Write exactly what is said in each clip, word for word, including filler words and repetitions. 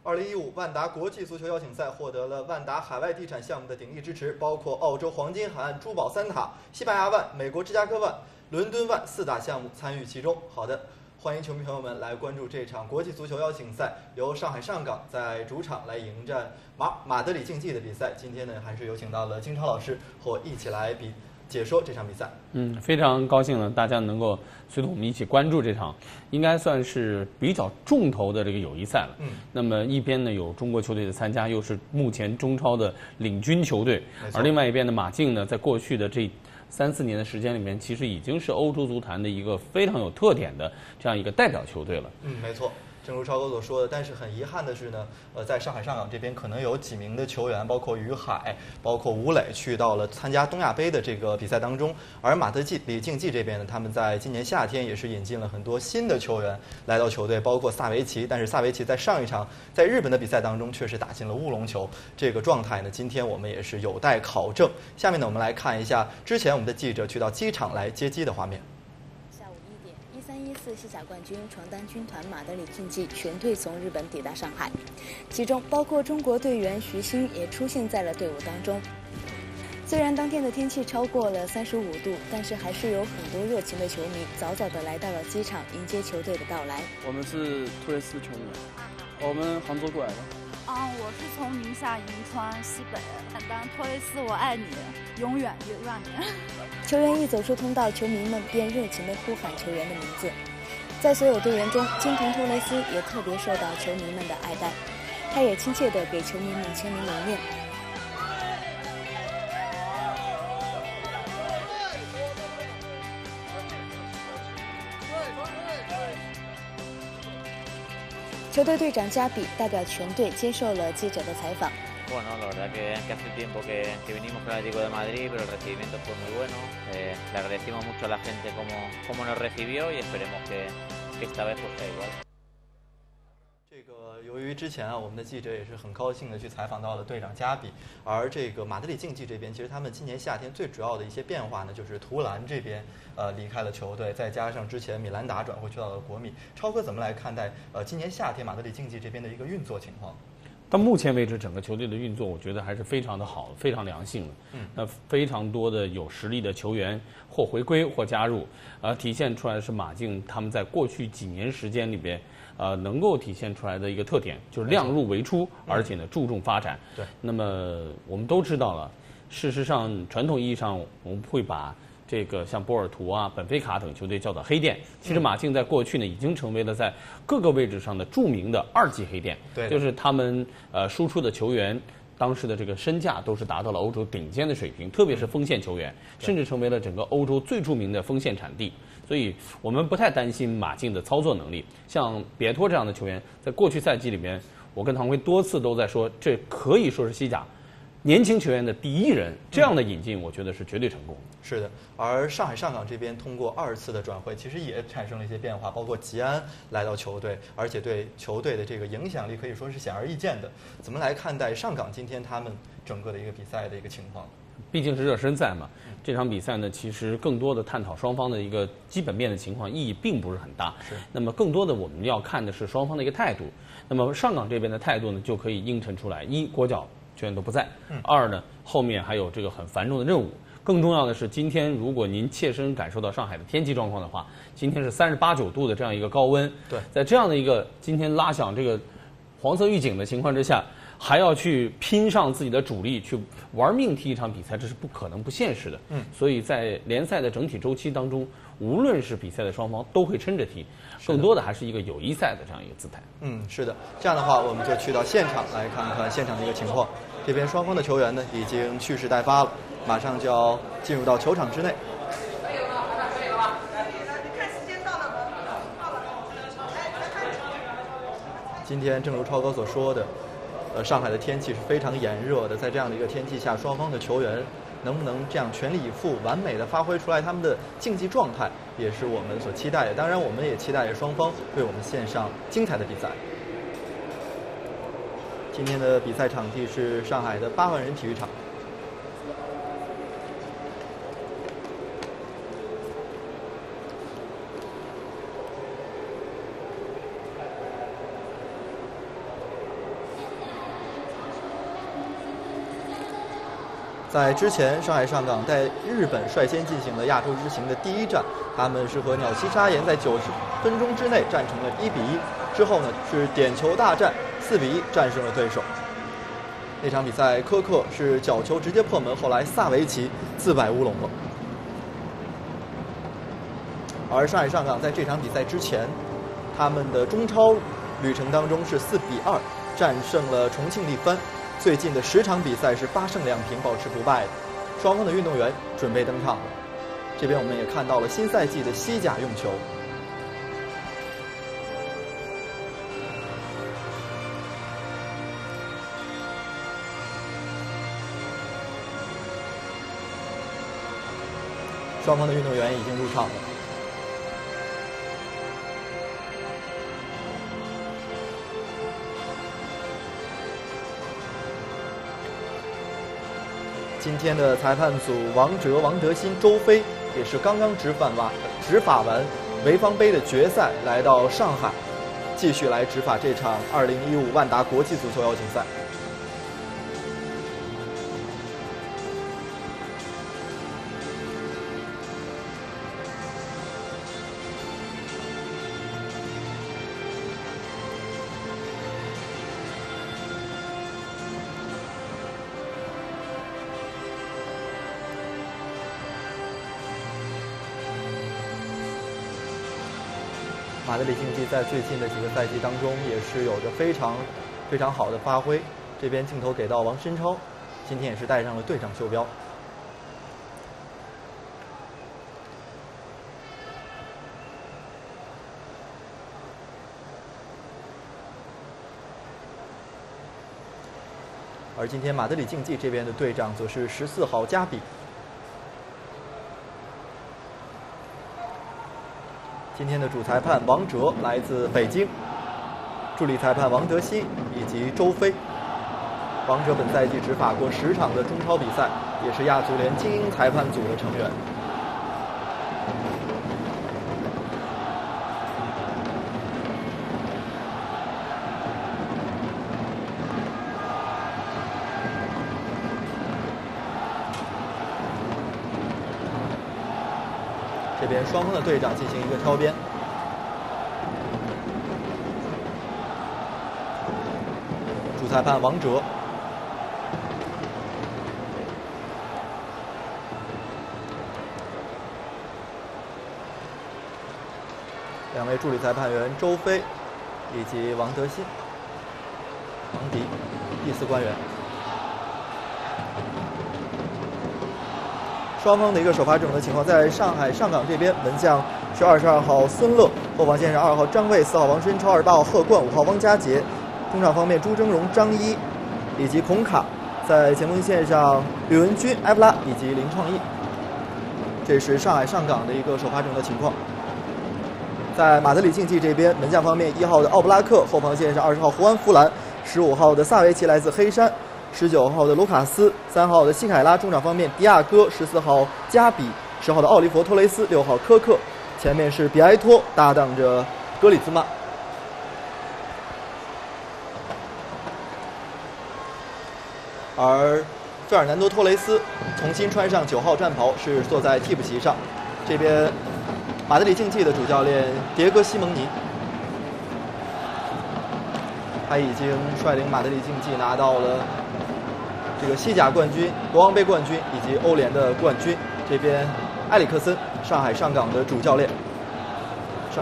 二零一五万达国际足球邀请赛获得了万达海外地产项目的鼎力支持，包括澳洲黄金海岸珠宝三塔、西班牙万、美国芝加哥万、伦敦万四大项目参与其中。好的，欢迎球迷朋友们来关注这场国际足球邀请赛，由上海上港在主场来迎战马马德里竞技的比赛。今天呢，还是有请到了金超老师和我一起来比解说这场比赛。 嗯，非常高兴呢，大家能够随同我们一起关注这场，应该算是比较重头的这个友谊赛了。 嗯， 那么一边呢有中国球队的参加，又是目前中超的领军球队，而另外一边的马竞呢，在过去的这三四年的时间里面，其实已经是欧洲足坛的一个非常有特点的这样一个代表球队了。 嗯，没错。正如超哥所说的，但是很遗憾的是呢，呃，在上海上港这边可能有几名的球员，包括于海、包括吴磊，去到了参加东亚杯的这个比赛当中。而马德里竞技这边呢，他们在今年夏天也是引进了很多新的球员来到球队，包括萨维奇。但是萨维奇在上一场在日本的比赛当中，确实打进了乌龙球，这个状态呢，今天我们也是有待考证。下面呢，我们来看一下之前我们的记者去到机场来接机的画面。 一三一四西甲冠军床单军团马德里竞技全队从日本抵达上海，其中包括中国队员徐昕也出现在了队伍当中。虽然当天的天气超过了三十五度，但是还是有很多热情的球迷早早的来到了机场迎接球队的到来。 我们是托雷斯球迷，我们杭州过来的。 啊、嗯，我是从宁夏银川西北，简单托雷斯我爱你，永远一万年。 球员一走出通道，球迷们便热情地呼喊球员的名字。在所有队员中，金童托雷斯也特别受到球迷们的爱戴，他也亲切地给球迷们签名留念。球队队长加比代表全队接受了记者的采访。 Bueno, la verdad que, que hace tiempo que, que vinimos con el Atlético de Madrid, pero el recibimiento fue muy bueno. Eh, le agradecimos mucho a la gente cómo, cómo nos recibió y esperemos que, que esta vez pues sea igual. 这个由于之前啊，我们的记者也是很高兴的去采访到了队长加比，而这个马德里竞技这边，其实他们今年夏天最主要的一些变化呢，就是图兰这边呃离开了球队，再加上之前米兰达转会去到了国米。超哥怎么来看待呃今年夏天马德里竞技这边的一个运作情况？ 到目前为止，整个球队的运作，我觉得还是非常的好，非常良性的。嗯，那非常多的有实力的球员或回归或加入，呃，体现出来的是马竞他们在过去几年时间里边，呃，能够体现出来的一个特点，就是量入为出，而且呢注重发展。 对。 那么我们都知道了，事实上传统意义上我们会把这个像波尔图啊、本菲卡等球队叫做黑店，其实马竞在过去呢已经成为了在各个位置上的著名的二级黑店， 对， 就是他们呃输出的球员当时的这个身价都是达到了欧洲顶尖的水平，特别是锋线球员，甚至成为了整个欧洲最著名的锋线产地。所以我们不太担心马竞的操作能力。像别托这样的球员，在过去赛季里面，我跟唐辉多次都在说，这可以说是西甲年轻球员的第一人，这样的引进，我觉得是绝对成功。 是的，而上海上港这边通过二次的转会，其实也产生了一些变化，包括吉安来到球队，而且对球队的这个影响力可以说是显而易见的。怎么来看待上港今天他们整个的一个比赛的一个情况？ 毕竟是热身赛嘛，这场比赛呢，其实更多的探讨双方的一个基本面的情况，意义并不是很大。 是。 那么更多的我们要看的是双方的一个态度。那么上港这边的态度呢，就可以映衬出来：一，国脚球员都不在；二呢，后面还有这个很繁重的任务。更重要的是，今天如果您切身感受到上海的天气状况的话，今天是三十八九度的这样一个高温。 对， 在这样的一个今天拉响这个黄色预警的情况之下，还要去拼上自己的主力去玩命踢一场比赛，这是不可能不现实的。 嗯， 所以在联赛的整体周期当中，无论是比赛的双方都会撑着踢，更多的还是一个友谊赛的这样一个姿态。 嗯，是的。这样的话，我们就去到现场来看看现场的一个情况。这边双方的球员呢已经蓄势待发了，马上就要进入到球场之内。今天正如超哥所说的，呃，上海的天气是非常炎热的，在这样的一个天气下，双方的球员能不能这样全力以赴、完美的发挥出来他们的竞技状态，也是我们所期待的。当然，我们也期待着双方为我们献上精彩的比赛。今天的比赛场地是上海的八万人体育场。 在之前，上海上港在日本率先进行了亚洲之行的第一战，他们是和鸟栖砂岩在九十分钟之内战成了一比一，之后呢是点球大战，四比一战胜了对手。那场比赛，科克是角球直接破门，后来萨维奇自摆乌龙了。而上海上港在这场比赛之前，他们的中超旅程当中是四比二战胜了重庆力帆。最近的十场比赛是八胜两平，保持不败的。双方的运动员准备登场了。这边我们也看到了新赛季的西甲用球。双方的运动员已经入场了。今天的裁判组王哲、王德新、周飞也是刚刚执法完执法完潍坊杯的决赛，来到上海，继续来执法这场二零一五万达国际足球邀请赛。马德里竞技在最近的几个赛季当中，也是有着非常非常好的发挥。这边镜头给到王申超，今天也是带上了队长袖标。而今天马德里竞技这边的队长则是十四号加比。今天的主裁判王哲来自北京，助理裁判王德新以及周飞。王哲本赛季执法过十场的中超比赛，也是亚足联精英裁判组的成员。这边双方的队长进行一个挑边，主裁判王哲，两位助理裁判员周飞以及王德新、王迪，第四官员。双方的一个首发阵容的情况，在上海上港这边，门将是二十二号孙乐，后防线是二号张卫、四号王申超、二十八号贺冠、五号汪佳杰。中场方面，朱峥嵘、张一以及孔卡，在前锋线上吕文君、埃布拉以及林创意。这是上海上港的一个首发阵容的情况。在马德里竞技这边，门将方面，一号的奥布拉克，后防线上二十号胡安弗兰，十五号的萨维奇来自黑山。十九号的卢卡斯，三号的西凯拉，中场方面迪亚哥，十四号加比，十号的奥利弗托雷斯，六号科克，前面是比埃托搭档着格里兹曼。而费尔南多托雷斯重新穿上九号战袍，是坐在替补席上。这边马德里竞技的主教练迭戈西蒙尼。他已经率领马德里竞技拿到了这个西甲冠军、国王杯冠军以及欧联的冠军。这边埃里克森，上海上港的主教练。上，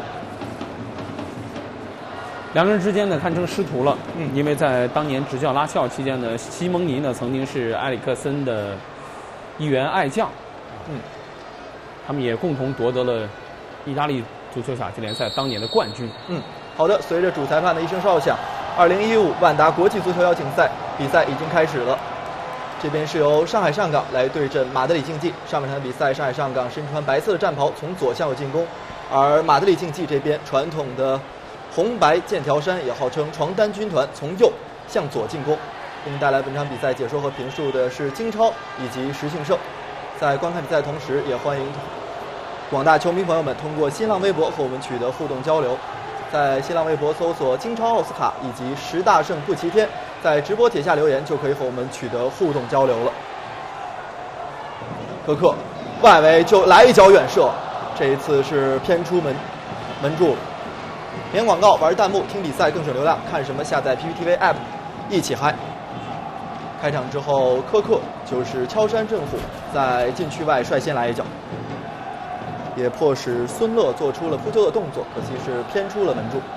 两个人之间呢堪称师徒了。 嗯， 因为在当年执教拉肖期间呢，西蒙尼呢曾经是埃里克森的一员爱将。 嗯， 他们也共同夺得了意大利足球甲级联赛当年的冠军。 嗯，好的，随着主裁判的一声哨响。二零一五万达国际足球邀请赛比赛已经开始了，这边是由上海上港来对阵马德里竞技。上半场比赛，上海上港身穿白色的战袍，从左向右进攻，而马德里竞技这边传统的红白剑条衫，也号称床单军团，从右向左进攻。给您带来本场比赛解说和评述的是金超以及石庆胜。在观看比赛的同时，也欢迎广大球迷朋友们通过新浪微博和我们取得互动交流。在新浪微博搜索金超奥斯卡以及十大胜不齐天，在直播帖下留言就可以和我们取得互动交流了。 科克外围就来一脚远射，这一次是偏出门门柱。免广告，玩弹幕，听比赛更省流量，看什么下载 P P T V App， 一起嗨。开场之后，科克就是敲山震虎，在禁区外率先来一脚，也迫使孙乐做出了扑救的动作，可惜是偏出了门柱。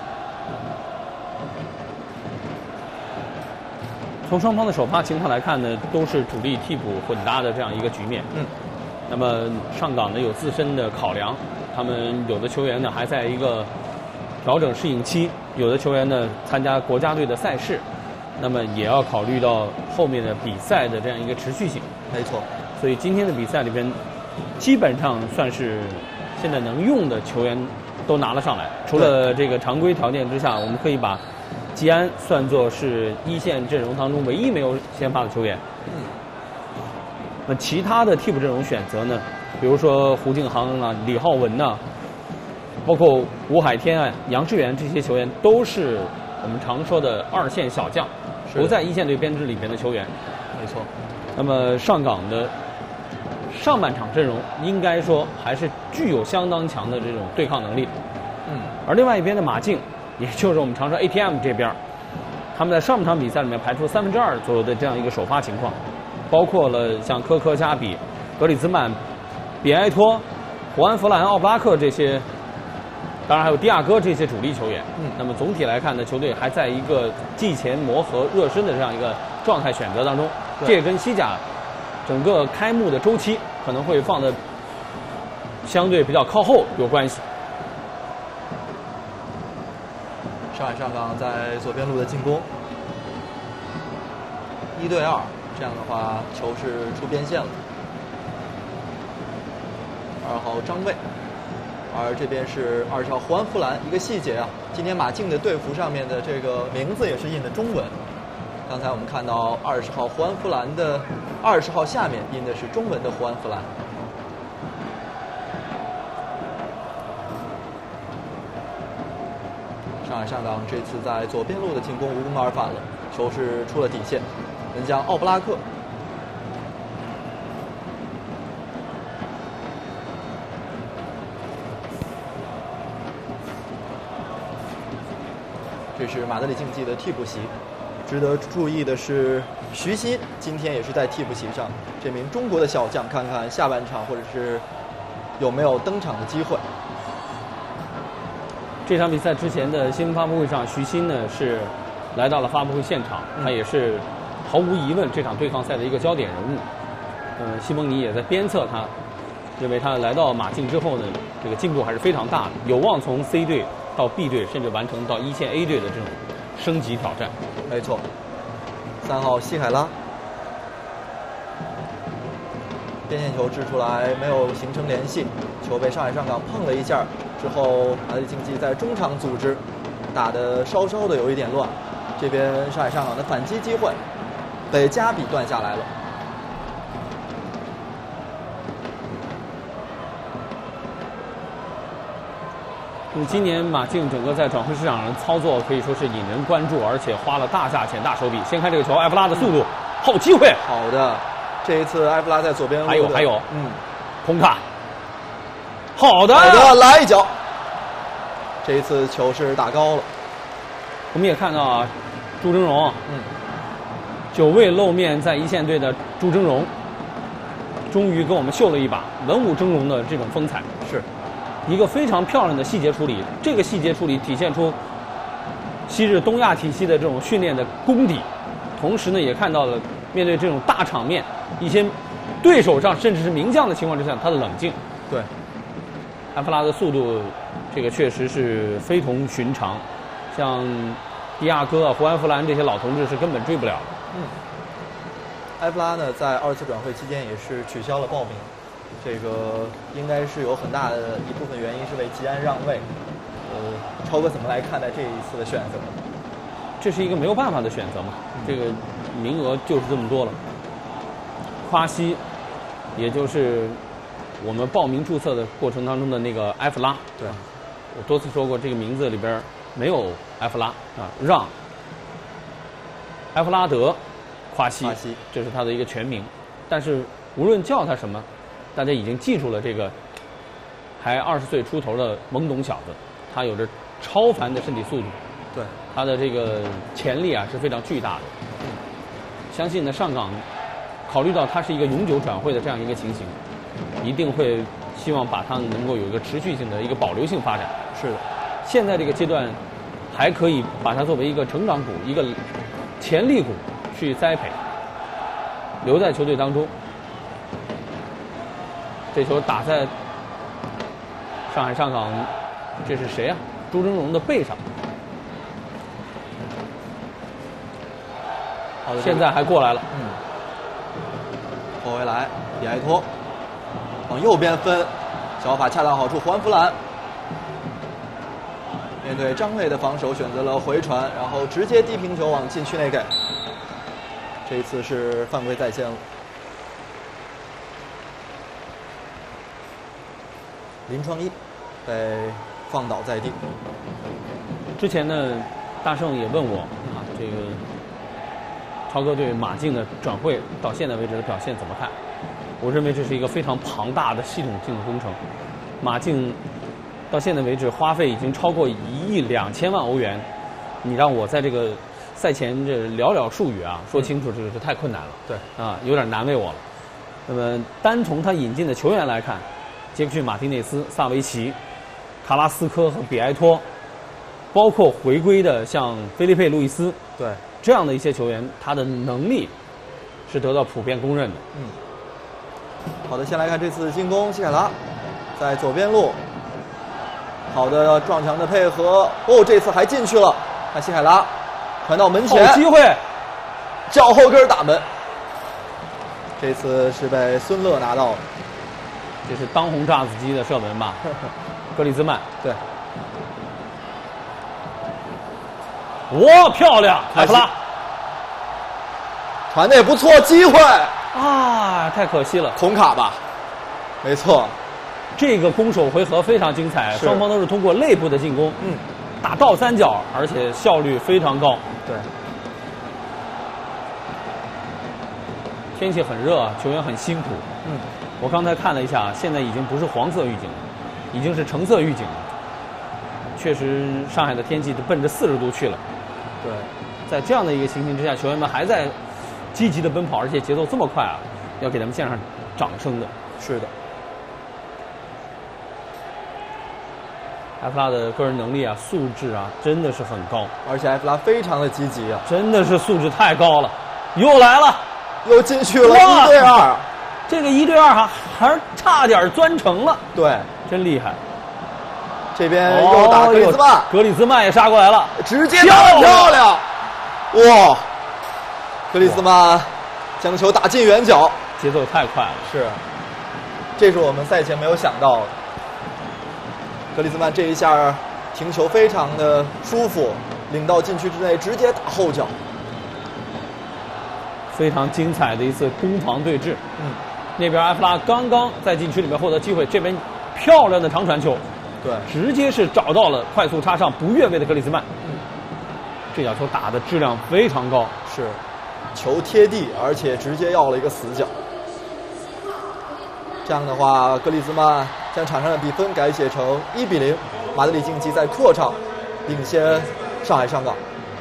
从双方的首发情况来看呢，都是主力替补混搭的这样一个局面。 嗯， 那么上港呢有自身的考量，他们有的球员呢还在一个调整适应期，有的球员呢参加国家队的赛事，那么也要考虑到后面的比赛的这样一个持续性。 没错， 所以今天的比赛里边，基本上算是现在能用的球员都拿了上来，除了这个常规条件之下，我们可以把吉安算作是一线阵容当中唯一没有先发的球员。 嗯， 那其他的替补阵容选择呢，比如说胡敬航啊、李浩文呐、包括吴海天啊、杨致远这些球员，都是我们常说的二线小将，不在一线队编制里面的球员。 没错。 那么上港的上半场阵容应该说还是具有相当强的这种对抗能力。 嗯， 而另外一边的马竞，也就是我们常说 A T M 这边，他们在上半场比赛里面排出三分之二左右的这样一个首发情况，包括了像科科、加比、格里兹曼、比埃托、胡安·弗兰、奥布拉克这些，当然还有迪亚哥这些主力球员。 嗯， 那么总体来看呢，球队还在一个季前磨合热身的这样一个状态选择当中，这也跟西甲整个开幕的周期可能会放的相对比较靠后有关系。 上海上港在左边路的进攻，一对二，这样的话球是出边线了。二号张卫，而这边是二十号胡安·弗兰。一个细节啊，今天马竞的队服上面的这个名字也是印的中文。刚才我们看到二十号胡安·弗兰的二十号下面印的是中文的胡安·弗兰。上海上港这次在左边路的进攻无功而返了，球是出了底线，门将奥布拉克。这是马德里竞技的替补席。值得注意的是，徐新今天也是在替补席上。这名中国的小将，看看下半场或者是有没有登场的机会。 这场比赛之前的新闻发布会上，徐新呢是来到了发布会现场，他也是毫无疑问这场对抗赛的一个焦点人物。呃，西蒙尼也在鞭策他，认为他来到马竞之后呢，这个进步还是非常大的，有望从 C 队到 B 队，甚至完成到一线 A 队的这种升级挑战。 没错，三号西海拉，边线球掷出来没有形成联系，球被上海上港碰了一下。之后，马德里竞技在中场组织，打得稍稍的有一点乱。这边上海上港的反击机会被加比断下来了。 嗯，今年马竞整个在转会市场上操作可以说是引人关注，而且花了大价钱、大手笔。先看这个球，埃弗拉的速度，好机会。 好的，这一次埃弗拉在左边路的， 还有还有， 嗯， 孔卡。好的， 好的，来一脚。这一次球是打高了。 我们也看到啊，朱峥嵘， 嗯， 久未露面在一线队的朱峥嵘，终于给我们秀了一把文武峥嵘的这种风采。 是一个非常漂亮的细节处理，这个细节处理体现出昔日东亚体系的这种训练的功底，同时呢，也看到了面对这种大场面，一些对手上甚至是名将的情况之下，他的冷静。 对。 埃弗拉的速度，这个确实是非同寻常，像迪亚哥啊、胡安·弗兰这些老同志是根本追不了。 嗯，埃弗拉呢，在二次转会期间也是取消了报名，这个应该是有很大的一部分原因是为吉安让位。呃，超哥怎么来看待这一次的选择？ 这是一个没有办法的选择嘛，嗯、这个名额就是这么多了。夸西，也就是我们报名注册的过程当中的那个埃弗拉， 对， 我多次说过，这个名字里边没有埃弗拉啊，让埃弗拉德夸西， 夸西， 这是他的一个全名。但是无论叫他什么， 大家已经记住了这个还二十岁出头的懵懂小子，他有着超凡的身体速度， 对， 他的这个潜力啊是非常巨大的。相信呢，上港考虑到他是一个永久转会的这样一个情形，一定会希望把他能够有一个持续性的一个保留性发展。 是的， 现在这个阶段还可以把它作为一个成长股、一个潜力股去栽培，留在球队当中。这球打在上海上港，这是谁啊？朱峥嵘的背上。 好的， 现在还过来了。 嗯，后卫来，比埃托往右边分，小法恰到好处，胡安弗兰面对张磊的防守，选择了回传，然后直接低平球往禁区内给。这一次是犯规在先了。林创一被放倒在地。 之前呢，大圣也问我啊，这个超哥对马竞的转会到现在为止的表现怎么看？我认为这是一个非常庞大的系统性的工程。马竞到现在为止花费已经超过一亿两千万欧元，你让我在这个赛前这寥寥数语啊说清楚，这个是太困难了。 对啊，有点难为我了。那么单从他引进的球员来看，杰克逊·马丁内斯、萨维奇、卡拉斯科和比埃托，包括回归的像菲利佩·路易斯， 对， 这样的一些球员，他的能力是得到普遍公认的。 嗯，好的，先来看这次进攻，希凯拉在左边路，好的撞墙的配合，哦，这次还进去了，看希凯拉传到门前， 好机会， 脚后跟打门，这次是被孙乐拿到了。 这是当红炸子鸡的射门吧？格里兹曼， 对， 哇，漂亮，埃弗拉， 传的也不错，机会啊，太可惜了。 孔卡吧？没错， 这个攻守回合非常精彩， 是双方都是通过内部的进攻， 嗯， 打倒三角，而且效率非常高。 对， 天气很热，球员很辛苦。 嗯， 我刚才看了一下，现在已经不是黄色预警了，已经是橙色预警了。确实，上海的天气都奔着四十度去了。 对， 在这样的一个情形之下，球员们还在积极的奔跑，而且节奏这么快啊，要给他们献上掌声的。 是的， 埃弗拉的个人能力啊、素质啊，真的是很高， 而且埃弗拉非常的积极啊， 真的是素质太高了。又来了， 又进去了， 哇一对二， 这个一对二哈，还是差点钻成了， 对， 真厉害。 这边又打格里兹曼， 哦格里兹曼也杀过来了， 直接打得漂亮，哇！格里兹曼将球打进远角， 节奏太快了。 是，这是我们赛前没有想到的。格里兹曼这一下停球非常的舒服，领到禁区之内，直接打后脚， 非常精彩的一次攻防对峙。 嗯， 那边埃弗拉刚刚在禁区里面获得机会，这边漂亮的长传球。 对， 直接是找到了快速插上不越位的格里兹曼，嗯，这脚球打的质量非常高， 是，球贴地，而且直接要了一个死角。这样的话，格里兹曼将场上的比分改写成一比零，马德里竞技在客场领先上海上港。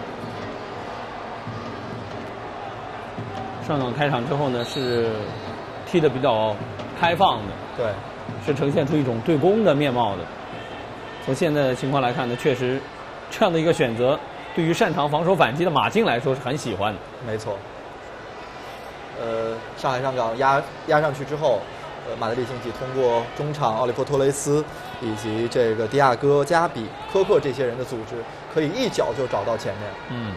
上港开场之后呢，是踢得比较开放的， 对， 是呈现出一种对攻的面貌的。从现在的情况来看呢，确实这样的一个选择，对于擅长防守反击的马竞来说是很喜欢的。 没错。呃，上海上港压压上去之后，呃，马德里竞技通过中场奥利弗托雷斯以及这个迪亚哥、加比、科克这些人的组织，可以一脚就找到前面。 嗯，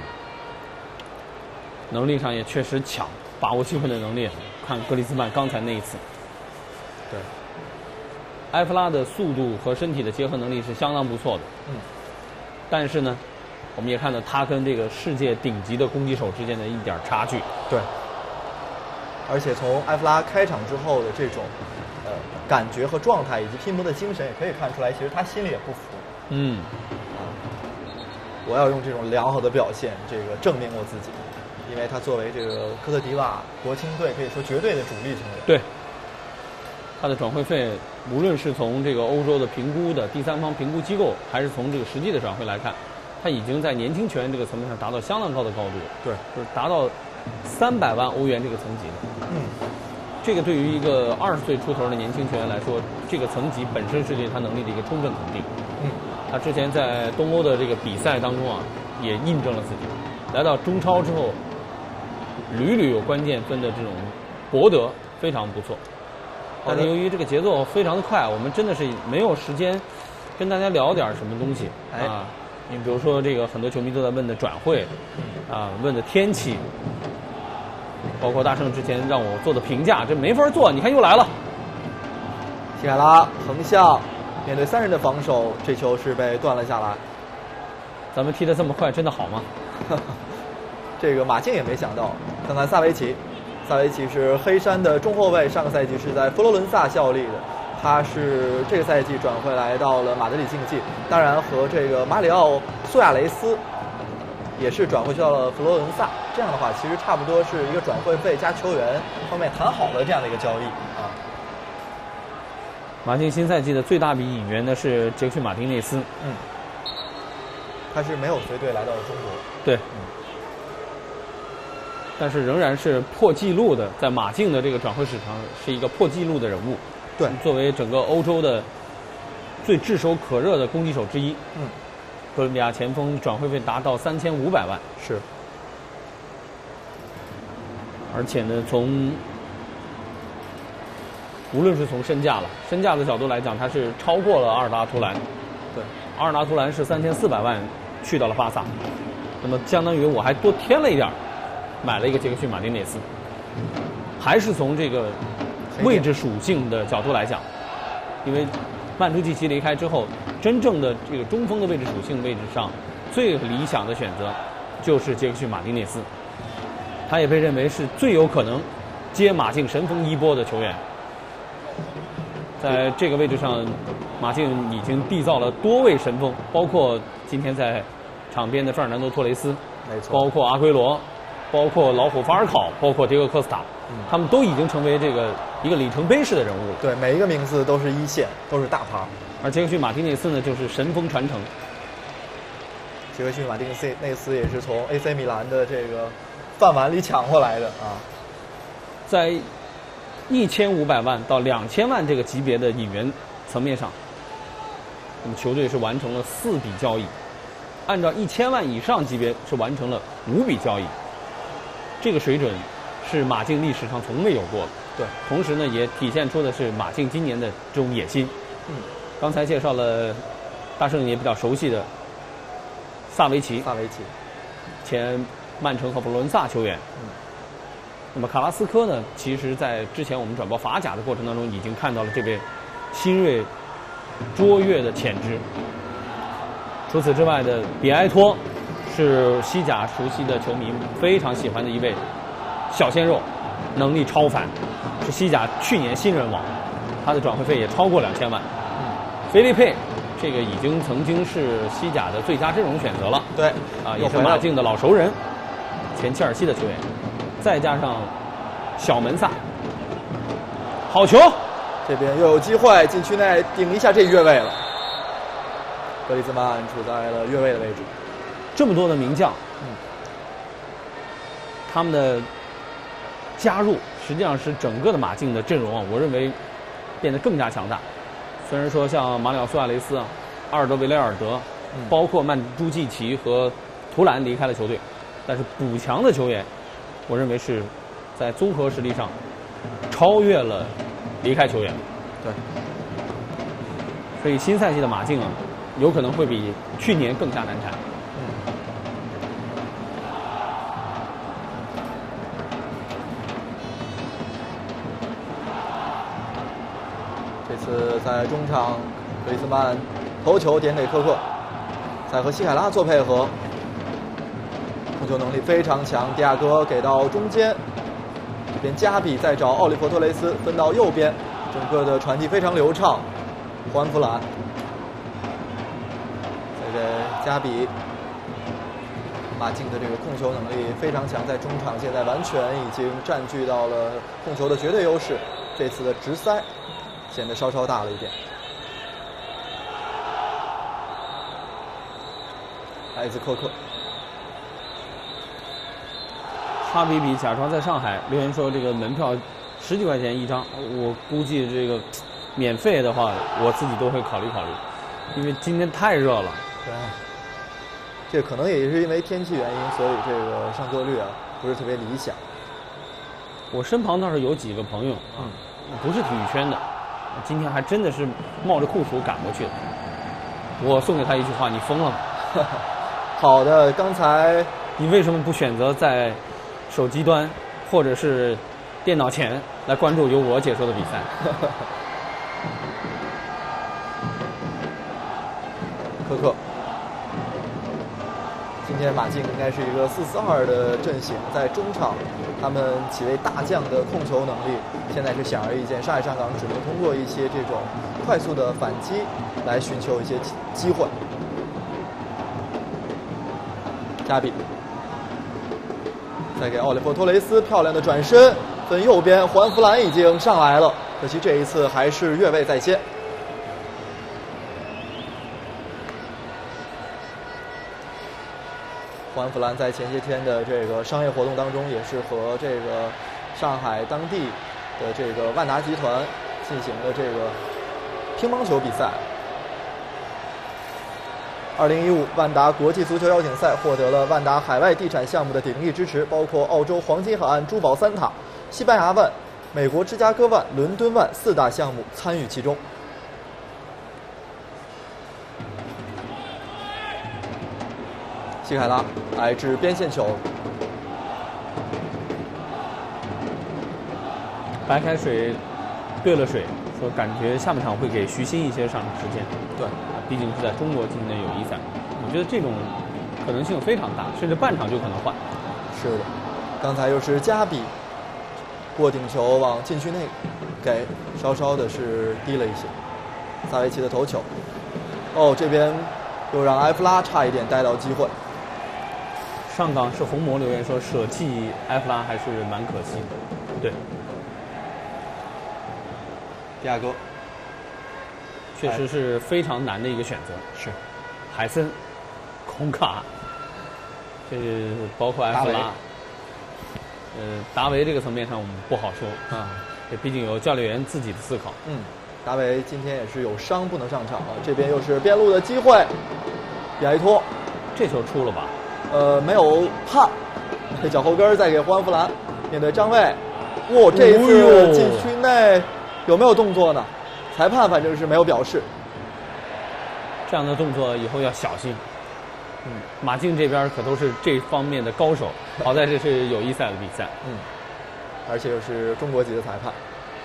能力上也确实强，把握机会的能力，看格里兹曼刚才那一次。 对。 埃弗拉的速度和身体的结合能力是相当不错的， 嗯， 但是呢，我们也看到他跟这个世界顶级的攻击手之间的一点差距。 对，而且从埃弗拉开场之后的这种呃感觉和状态，以及拼搏的精神，也可以看出来，其实他心里也不服。 嗯， 啊，我要用这种良好的表现，这个证明我自己，因为他作为这个科特迪瓦国青队可以说绝对的主力成员。 对。 它的转会费，无论是从这个欧洲的评估的第三方评估机构，还是从这个实际的转会来看，它已经在年轻球员这个层面上达到相当高的高度。 对， 就是达到三百万欧元这个层级的。 嗯， 这个对于一个二十岁出头的年轻球员来说，这个层级本身是对他能力的一个充分肯定。 嗯， 他之前在东欧的这个比赛当中啊，也印证了自己。来到中超之后，屡屡有关键分的这种博得，非常不错。但是由于这个节奏非常的快，我们真的是没有时间跟大家聊点什么东西、 哎、 啊。你比如说这个很多球迷都在问的转会，啊，问的天气，包括大圣之前让我做的评价，这没法做。你看又来了， 西海拉横向面对三人的防守，这球是被断了下来。 咱们踢得这么快，真的好吗？ 这个马竞也没想到。看看萨维奇，萨维奇是黑山的中后卫，上个赛季是在佛罗伦萨效力的。他是这个赛季转会来到了马德里竞技，当然和这个马里奥苏亚雷斯也是转会去到了佛罗伦萨。这样的话，其实差不多是一个转会费加球员方面谈好的这样的一个交易啊。 马竞新赛季的最大笔引援呢是杰克逊马丁内斯， 嗯，他是没有随队来到了中国， 对，嗯，但是仍然是破纪录的，在马竞的这个转会史上是一个破纪录的人物。 对， 作为整个欧洲的最炙手可热的攻击手之一， 嗯， 哥伦比亚前锋转会费达到三千五百万， 是， 而且呢，从无论是从身价了，身价的角度来讲，他是超过了阿尔达图兰， 对， 阿尔达图兰是三千四百万去到了巴萨，那么相当于我还多添了一点，买了一个杰克逊马丁内斯，还是从这个位置属性的角度来讲，因为曼朱基奇离开之后，真正的这个中锋的位置属性位置上，最理想的选择就是杰克逊马丁内斯，他也被认为是最有可能接马竞神锋衣钵的球员。在这个位置上，马竞已经缔造了多位神锋，包括今天在场边的费尔南多·托雷斯， 没错， 包括阿圭罗，包括老虎法尔考，包括迭戈·科斯塔。他们都已经成为这个一个里程碑式的人物了。 对，每一个名字都是一线，都是大牌。 而杰克逊马丁内斯呢，就是神锋传承。 杰克逊马丁内斯也是从 A C 米兰的这个饭碗里抢过来的啊。 在一千五百万到两千万这个级别的引援层面上，那么球队是完成了四笔交易，按照一千万以上级别是完成了五笔交易，这个水准是马竞历史上从未有过的。 对， 同时呢，也体现出的是马竞今年的这种野心。 嗯， 刚才介绍了大圣也比较熟悉的萨维奇， 萨维奇， 前曼城和佛罗伦萨球员。 嗯， 那么卡拉斯科呢，其实在之前我们转播法甲的过程当中，已经看到了这位新锐卓越的潜质。除此之外的比埃托，是西甲熟悉的球迷非常喜欢的一位小鲜肉，能力超凡，是西甲去年新人王，他的转会费也超过两千万。 嗯， 菲利佩，这个已经曾经是西甲的最佳阵容选择了。 对， 啊，也是马竞的老熟人，前切尔西的球员，再加上小门萨，好球， 这边又有机会禁区内顶一下这越位了。格里兹曼处在了越位的位置。 这么多的名将， 嗯， 他们的加入实际上是整个的马竞的阵容啊，我认为变得更加强大。虽然说像马里奥·苏亚雷斯、阿尔德维雷尔德， 嗯、 包括曼朱基奇和图兰离开了球队，但是补强的球员，我认为是在综合实力上超越了离开球员。 对， 所以新赛季的马竞啊，有可能会比去年更加难缠。 这次在中场，格里兹曼头球点给科克，再和西海拉做配合，控球能力非常强。迪亚哥给到中间，这边加比再找奥利弗托雷斯分到右边，整个的传递非常流畅。胡安弗兰再给加比，马竞的这个控球能力非常强，在中场现在完全已经占据到了控球的绝对优势。这次的直塞显得稍稍大了一点。来自科克， 哈比比假装在上海留言说这个门票十几块钱一张，我估计这个免费的话，我自己都会考虑考虑，因为今天太热了。 对，这可能也是因为天气原因，所以这个上座率啊不是特别理想。 我身旁倒是有几个朋友啊，嗯、不是体育圈的，今天还真的是冒着酷暑赶过去的。我送给他一句话：你疯了吗？ 好的，刚才你为什么不选择在手机端或者是电脑前来关注由我解说的比赛？ 科克，今天马竞应该是一个四四二的阵型，在中场，他们几位大将的控球能力现在是显而易见。上海上港只能通过一些这种快速的反击来寻求一些机会。加比，再给奥利弗托雷斯漂亮的转身，分右边，胡安弗兰已经上来了，可惜这一次还是越位在先。胡安弗兰在前些天的这个商业活动当中，也是和这个上海当地的这个万达集团进行了这个乒乓球比赛。二零一五万达国际足球邀请赛获得了万达海外地产项目的鼎力支持，包括澳洲黄金海岸珠宝三塔、西班牙万、美国芝加哥万、伦敦万四大项目参与其中。西凯拉来至边线球， 白开水兑了水，说感觉下半场会给徐新一些上场时间。 对， 毕竟是在中国进行的友谊赛，我觉得这种可能性非常大，甚至半场就可能换。 是的，刚才又是加比过顶球往禁区内给，稍稍的是低了一些。萨维奇的头球，哦，这边又让埃弗拉差一点带到机会。 上港是红魔留言说舍弃埃弗拉还是蛮可惜的，对。 迪亚哥， 确实是非常难的一个选择。 是， 海森、孔卡，这包括埃弗拉，呃，达维这个层面上我们不好说啊，这毕竟有教练员自己的思考。 嗯，达维今天也是有伤不能上场啊。这边又是边路的机会，比埃托， 这球出了吧？ 呃，没有判，脚后跟再给胡安弗兰，面对张卫，哇，这一次禁区内有没有动作呢？裁判反正是没有表示。 这样的动作以后要小心。嗯，马竞这边可都是这方面的高手，好在这是友谊赛的比赛。 嗯，而且又是中国籍的裁判。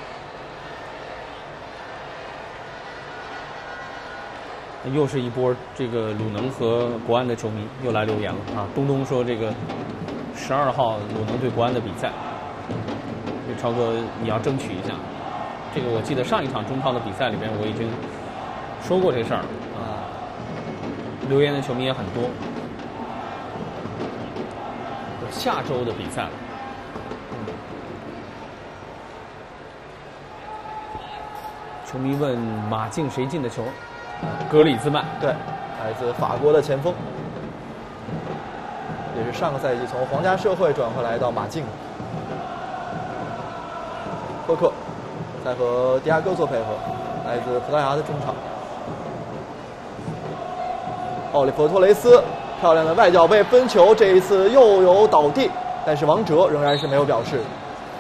又是一波这个鲁能和国安的球迷又来留言了啊！东东说这个十二号鲁能对国安的比赛，这超哥你要争取一下。这个我记得上一场中超的比赛里边我已经说过这事儿啊，留言的球迷也很多。下周的比赛了，嗯，球迷问马竞谁进的球？格里兹曼， 对，来自法国的前锋，也是上个赛季从皇家社会转回来到马竞。科克在和迪亚哥做配合，来自葡萄牙的中场。奥利弗托雷斯漂亮的外脚背分球，这一次又有倒地，但是王哲仍然是没有表示。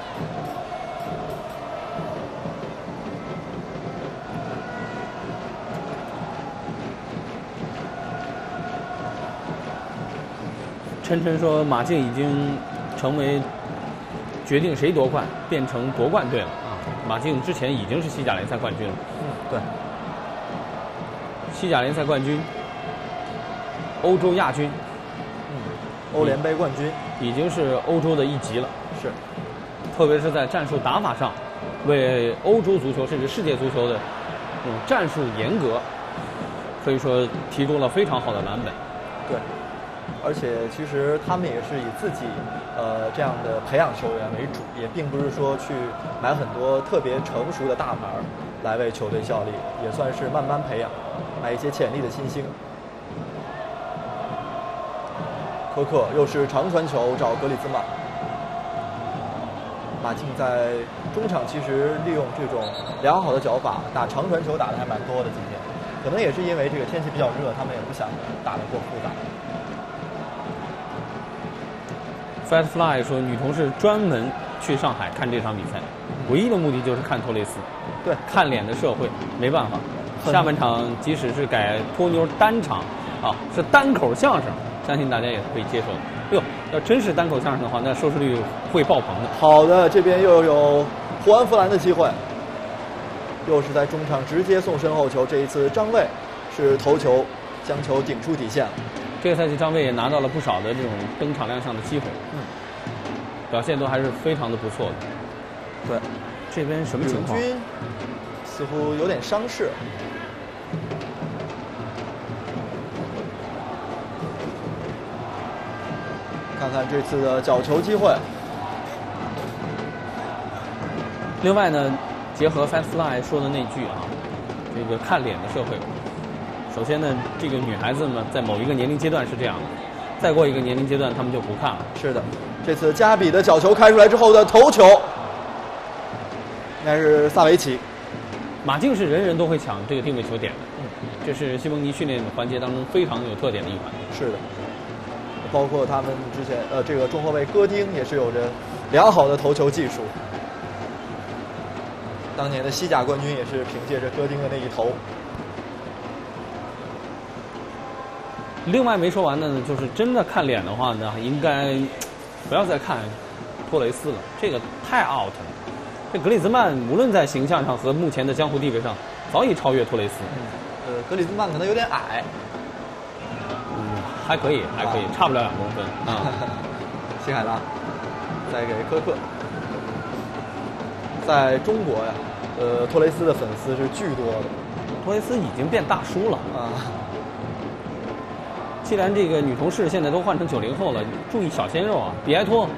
琛琛说马竞已经成为决定谁夺冠变成夺冠队了啊！马竞之前已经是西甲联赛冠军了。 嗯，对。 西甲联赛冠军，欧洲亚军， 嗯，欧联杯冠军， 已经是欧洲的一级了。 是， 特别是在战术打法上，为欧洲足球甚至世界足球的这种战术严格，可以说提供了非常好的蓝本。 对。 而且其实他们也是以自己呃这样的培养球员为主，也并不是说去买很多特别成熟的大牌来为球队效力，也算是慢慢培养，买一些潜力的新星。科克又是长传球找格里兹曼，马竞在中场其实利用这种良好的脚法打长传球打得还蛮多的，今天可能也是因为这个天气比较热，他们也不想打得过复杂。 Fat Fly 说，女同事专门去上海看这场比赛，唯一的目的就是看托雷斯。 对， 看脸的社会，没办法。下半场即使是改托妞单场，啊，是单口相声，相信大家也是可以接受的。哟，要真是单口相声的话，那收视率会爆棚的。 好的，这边又有胡安·弗兰的机会，又是在中场直接送身后球。这一次张卫是头球，将球顶出底线。 这个赛季张卫也拿到了不少的这种登场亮相的机会， 嗯， 表现都还是非常的不错的。 对， 这边什么情况？ 君似乎有点伤势。看看这次的角球机会。 另外呢，结合 Fat Fly 说的那句啊，这个看脸的社会。首先呢，这个女孩子们在某一个年龄阶段是这样的，再过一个年龄阶段，她们就不看了。 是的，这次加比的角球开出来之后的头球，应该是萨维奇。 马竞是人人都会抢这个定位球点的，嗯，这是西蒙尼训练环节当中非常有特点的一环。 是的，包括他们之前呃，这个中后卫戈丁也是有着良好的头球技术。当年的西甲冠军也是凭借着戈丁的那一头。 另外没说完的呢，就是真的看脸的话呢，应该不要再看托雷斯了，这个太 out 了。这格里兹曼无论在形象上和目前的江湖地位上，早已超越托雷斯。 呃，格里兹曼可能有点矮， 嗯，还可以，还可以，啊、差不了两公分啊。 西海拉再给科克，在中国呀，呃，托雷斯的粉丝是巨多的。 托雷斯已经变大叔了啊。 既然这个女同事现在都换成九零后了，注意小鲜肉啊！比埃托，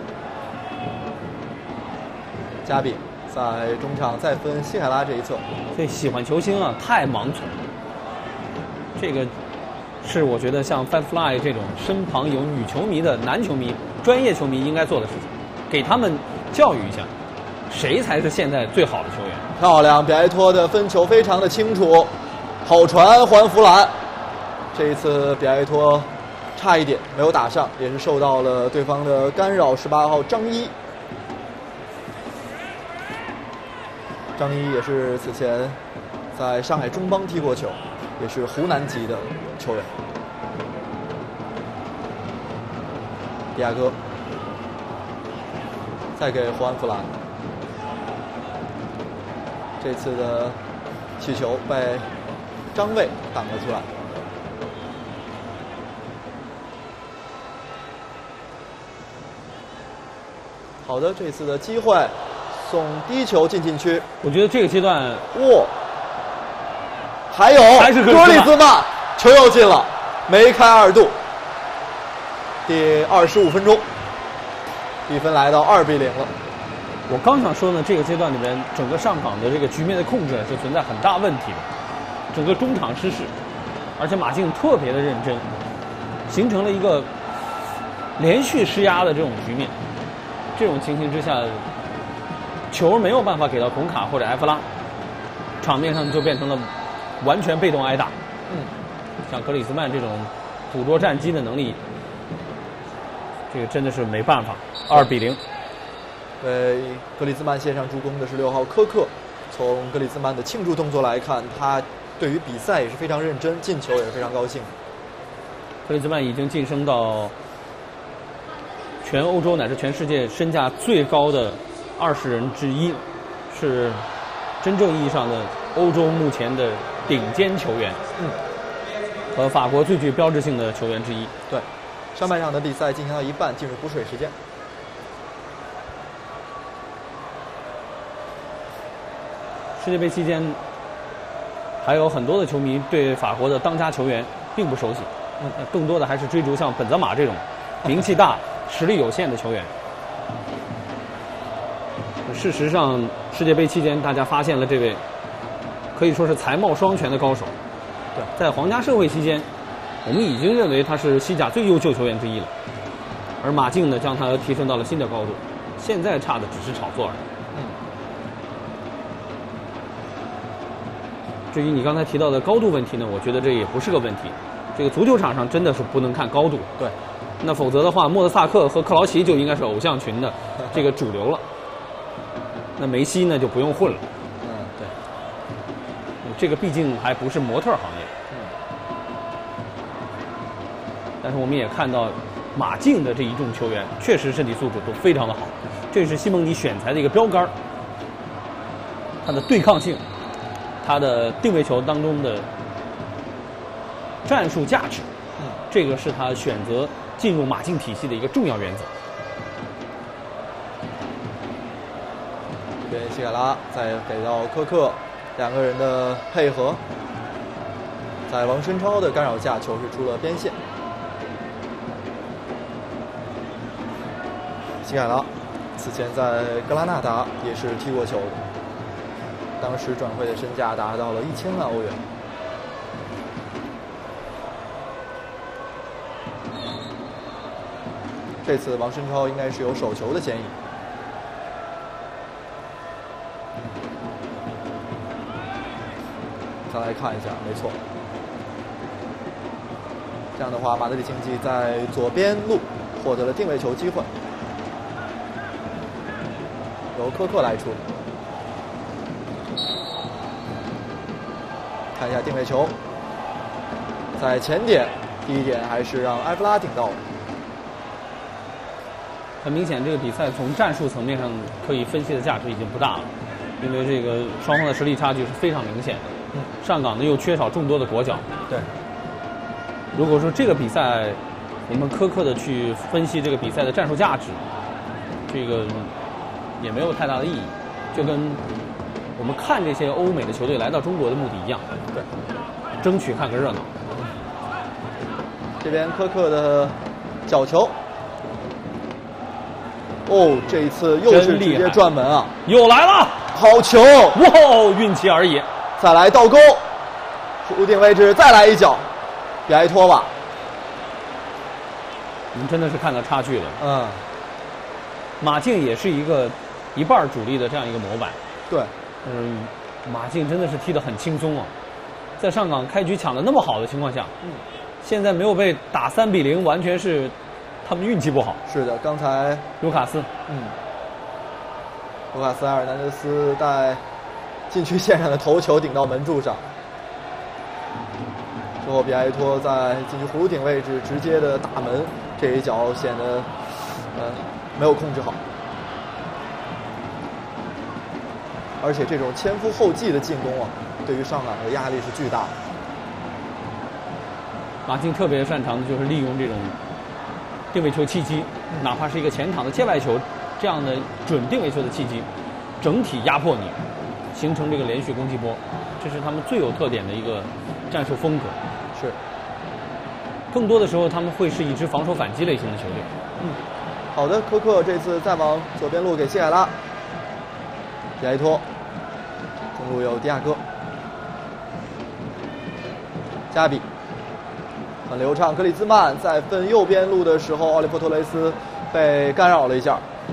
加比在中场再分西海拉这一侧。 所以喜欢球星啊，太盲从。这个是我觉得像 Fat Fly 这种身旁有女球迷的男球迷、专业球迷应该做的事情，给他们教育一下，谁才是现在最好的球员。 漂亮，比埃托的分球非常的清楚，好传还弗兰。这一次比埃托差一点没有打上，也是受到了对方的干扰。十八号张一，张一也是此前在上海中邦踢过球，也是湖南籍的球员。迪亚哥再给胡安弗兰，这次的起球被张卫挡了出来。好的，这次的机会送低球进禁区。 我觉得这个阶段， 哇，还有还是格里兹曼，球又进了，梅开二度。第二十五分钟，比分来到二比零了。 我刚想说呢，这个阶段里面，整个上场的这个局面的控制是存在很大问题的，整个中场失势，而且马竞特别的认真，形成了一个连续施压的这种局面。这种情形之下，球没有办法给到孔卡或者埃弗拉，场面上就变成了完全被动挨打。 嗯， 像格里兹曼这种捕捉战机的能力，这个真的是没办法。二比零。 为格里兹曼献上助攻的是六号科克。从格里兹曼的庆祝动作来看，他对于比赛也是非常认真，进球也是非常高兴。 格里兹曼已经晋升到全欧洲乃至全世界身价最高的二十人之一，是真正意义上的欧洲目前的顶尖球员， 嗯， 和法国最具标志性的球员之一。 对，上半场的比赛进行到一半，进入补水时间。 世界杯期间，还有很多的球迷对法国的当家球员并不熟悉， 嗯，更多的还是追逐像本泽马这种名气大、实力有限的球员。事实上，世界杯期间，大家发现了这位可以说是才貌双全的高手。 对， 在皇家社会期间，我们已经认为他是西甲最优秀球员之一了。而马竞呢，将他提升到了新的高度。现在差的只是炒作而已。 嗯。 至于你刚才提到的高度问题呢，我觉得这也不是个问题。这个足球场上真的是不能看高度。 对。 那否则的话，莫德萨克和克劳奇就应该是偶像群的这个主流了。那梅西呢就不用混了。 嗯，对。 这个毕竟还不是模特行业。 嗯。 但是我们也看到，马竞的这一众球员确实身体素质都非常的好，这是西蒙尼选材的一个标杆。他的对抗性，他的定位球当中的战术价值， 嗯， 这个是他选择进入马竞体系的一个重要原则。 这边西凯拉再给到科克，两个人的配合，在王申超的干扰下，球是出了边线。西凯拉此前在格拉纳达也是踢过球的，当时转会的身价达到了一千万欧元。这次王申超应该是有手球的嫌疑。再来看一下，没错。这样的话，马德里竞技在左边路获得了定位球机会，由科克来出。看一下定位球，在前点，第一点还是让埃弗拉顶到了。 很明显，这个比赛从战术层面上可以分析的价值已经不大了，因为这个双方的实力差距是非常明显的。 嗯， 上港呢又缺少众多的国脚。 对。 如果说这个比赛我们苛刻的去分析这个比赛的战术价值，这个也没有太大的意义，就跟我们看这些欧美的球队来到中国的目的一样。 对， 争取看个热闹。 这边科克的角球，哦，这一次又是直接转门啊！ 又来了， 好球！ 哇，运气而已。 再来倒钩，弧顶位置再来一脚，别埃托吧。 我们真的是看到差距了。 嗯， 马竞也是一个一半主力的这样一个模板。 对。 嗯，马竞真的是踢得很轻松啊，在上港开局抢得那么好的情况下， 嗯， 现在没有被打三比零，完全是他们运气不好。 是的，刚才卢卡斯， 嗯，卢卡斯埃尔南德斯在禁区线上的头球顶到门柱上，之后比埃托在禁区弧顶位置直接的打门，这一脚显得呃没有控制好。而且这种前赴后继的进攻啊，对于上港的压力是巨大的。 马竞特别擅长的就是利用这种定位球契机， 嗯、 哪怕是一个前场的界外球这样的准定位球的契机，整体压迫你，形成这个连续攻击波，这是他们最有特点的一个战术风格。 是。 更多的时候他们会是一支防守反击类型的球队。 嗯，好的，科克这次再往左边路给谢海拉。比埃托，中路有迪亚哥，加比，很流畅。格里兹曼在分右边路的时候，奥利弗托雷斯被干扰了一下。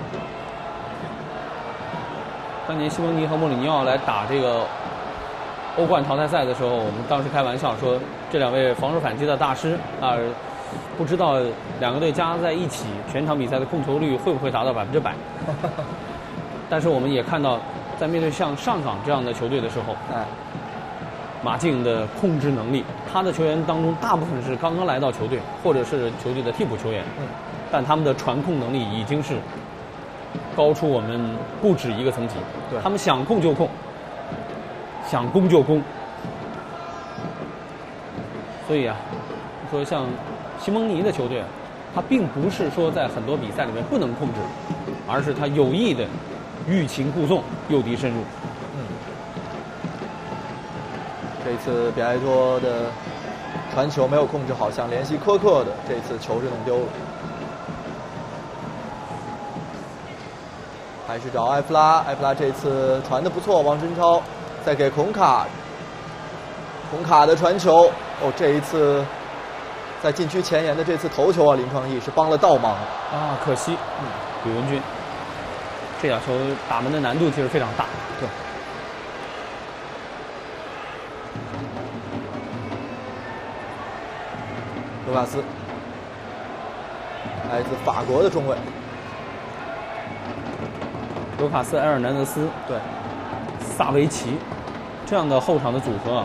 当年西蒙尼和莫里尼奥来打这个欧冠淘汰赛的时候，我们当时开玩笑说，这两位防守反击的大师啊，不知道两个队加在一起，全场比赛的控球率会不会达到百分之百？但是我们也看到，在面对像上港这样的球队的时候， 哎， 马竞的控制能力，他的球员当中大部分是刚刚来到球队，或者是球队的替补球员， 嗯， 但他们的传控能力已经是高出我们不止一个层级。 对， 他们想控就控，想攻就攻。所以啊，说像西蒙尼的球队，他并不是说在很多比赛里面不能控制，而是他有意的欲擒故纵，诱敌深入。 嗯，这次比埃托的传球没有控制好，想联系科克的，这次球是弄丢了。还是找埃弗拉，埃弗拉这次传的不错，王申超再给孔卡，孔卡的传球，哦，这一次在禁区前沿的这次头球啊，林创义是帮了倒忙啊，可惜，嗯，吕文君这脚球打门的难度其实非常大， 对。卢卡斯，来自法国的中卫。 卢卡斯·埃尔南德斯， 对， 萨维奇，这样的后场的组合啊，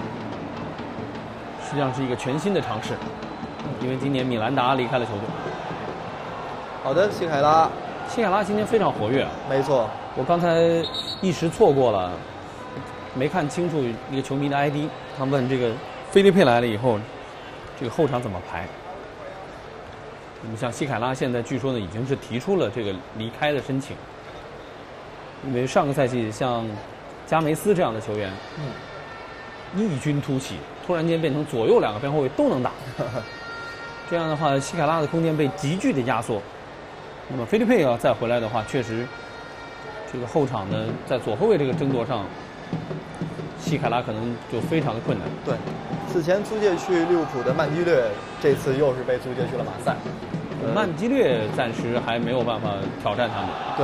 实际上是一个全新的尝试，因为今年米兰达离开了球队。 好的，希凯拉， 希凯拉今天非常活跃， 没错， 我刚才一时错过了，没看清楚一个球迷的 I D， 他问这个菲利佩来了以后，这个后场怎么排？那么像希凯拉现在据说呢，已经是提出了这个离开的申请。因为上个赛季像加梅斯这样的球员，嗯，异军突起，突然间变成左右两个边后卫都能打，这样的话，希凯拉的空间被急剧的压缩。那么菲利佩要再回来的话，确实，这个后场呢，在左后卫这个争夺上，希凯拉可能就非常的困难。 对，此前租借去利物浦的曼基略，这次又是被租借去了马赛。 呃、曼基略暂时还没有办法挑战他们。 对。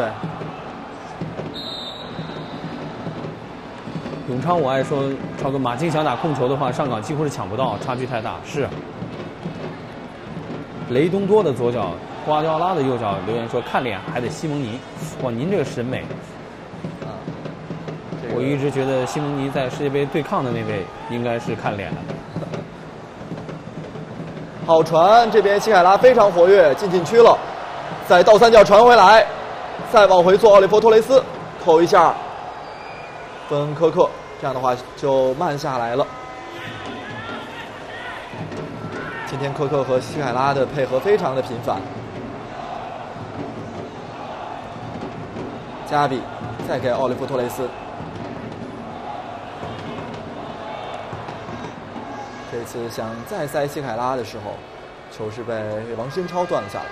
永昌，我爱说，超哥，马竞想打控球的话，上港几乎是抢不到，差距太大。是。雷东多的左脚，瓜迪奥拉的右脚留言说看脸还得西蒙尼。哇，您这个审美。 啊。这个、 我一直觉得西蒙尼在世界杯对抗的那位应该是看脸的。 好传，这边希凯拉非常活跃，进禁区了，再倒三角传回来，再往回做奥利弗托雷斯，扣一下。分科克，这样的话就慢下来了。今天科克和希凯拉的配合非常的频繁。加比再给奥利弗托雷斯，这次想再塞希凯拉的时候，球是被王申超断了下来。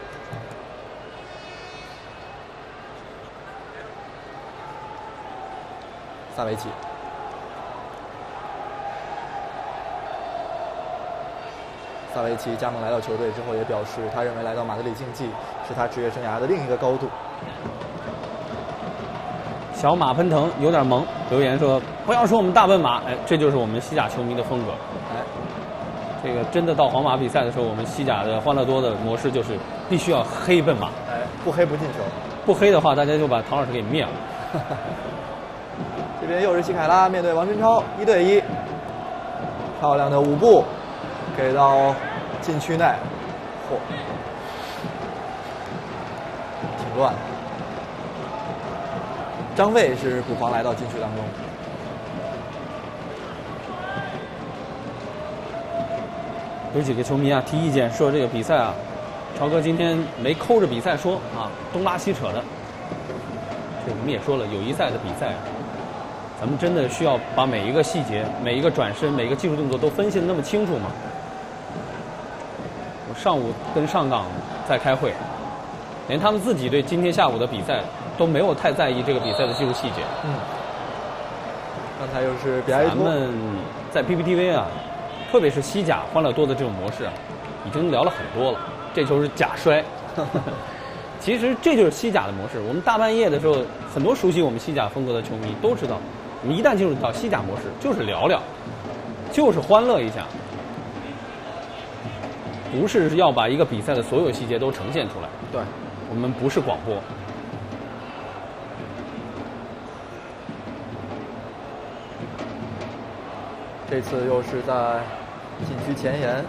萨维奇，萨维奇加盟来到球队之后，也表示他认为来到马德里竞技是他职业生涯的另一个高度。 小马奔腾有点萌，留言说不要说我们大奔马，哎，这就是我们西甲球迷的风格。哎，这个真的到皇马比赛的时候，我们西甲的欢乐多的模式就是必须要黑奔马， 哎，不黑不进球， 不黑的话，大家就把唐老师给灭了。 这边又是希凯拉面对王申超，一对一，漂亮的舞步给到禁区内，嚯，挺乱。张卫是补防来到禁区当中， 有几个球迷啊提意见说这个比赛啊，超哥今天没抠着比赛说啊，东拉西扯的。这我们也说了，友谊赛的比赛。咱们真的需要把每一个细节、每一个转身、每一个技术动作都分析的那么清楚吗？我上午跟上港在开会，连他们自己对今天下午的比赛都没有太在意这个比赛的技术细节。 嗯。刚才又是比埃托。 咱们在 P P T V 啊，特别是西甲欢乐多的这种模式啊，已经聊了很多了。这球是假摔。其实这就是西甲的模式。我们大半夜的时候，很多熟悉我们西甲风格的球迷都知道。我们一旦进入到西甲模式，就是聊聊，就是欢乐一下，不是要把一个比赛的所有细节都呈现出来。 对， 我们不是广播。 这次又是在禁区前沿，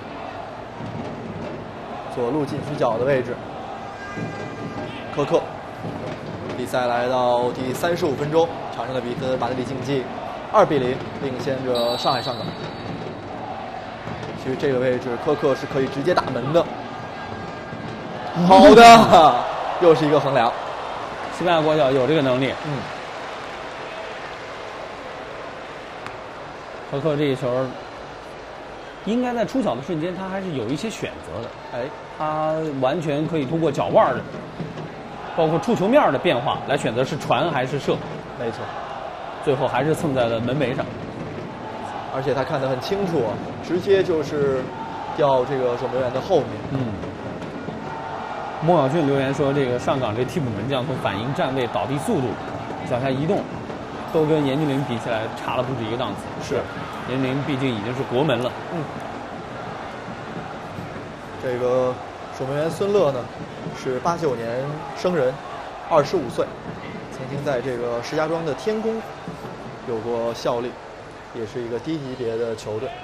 左路禁区角的位置，科克。比赛来到第三十五分钟，场上的比分马德里竞技二比零领先着上海上港。其实这个位置科克是可以直接打门的。好的，又是一个横梁。 西班牙国脚有这个能力。 嗯。 科克这一球应该在出脚的瞬间，他还是有一些选择的。 哎， 他完全可以通过脚腕的，包括触球面的变化来选择是传还是射。 没错， 最后还是蹭在了门楣上。 而且他看得很清楚，直接就是掉这个守门员的后面。 嗯。莫小俊留言说，这个上港这替补门将从反应站位、倒地速度、脚下移动，都跟严俊凌比起来差了不止一个档次。 是， 严俊凌毕竟已经是国门了。 嗯。这个守门员孙乐呢，是八九年生人，二十五岁，曾经在这个石家庄的天工有过效力，也是一个低级别的球队。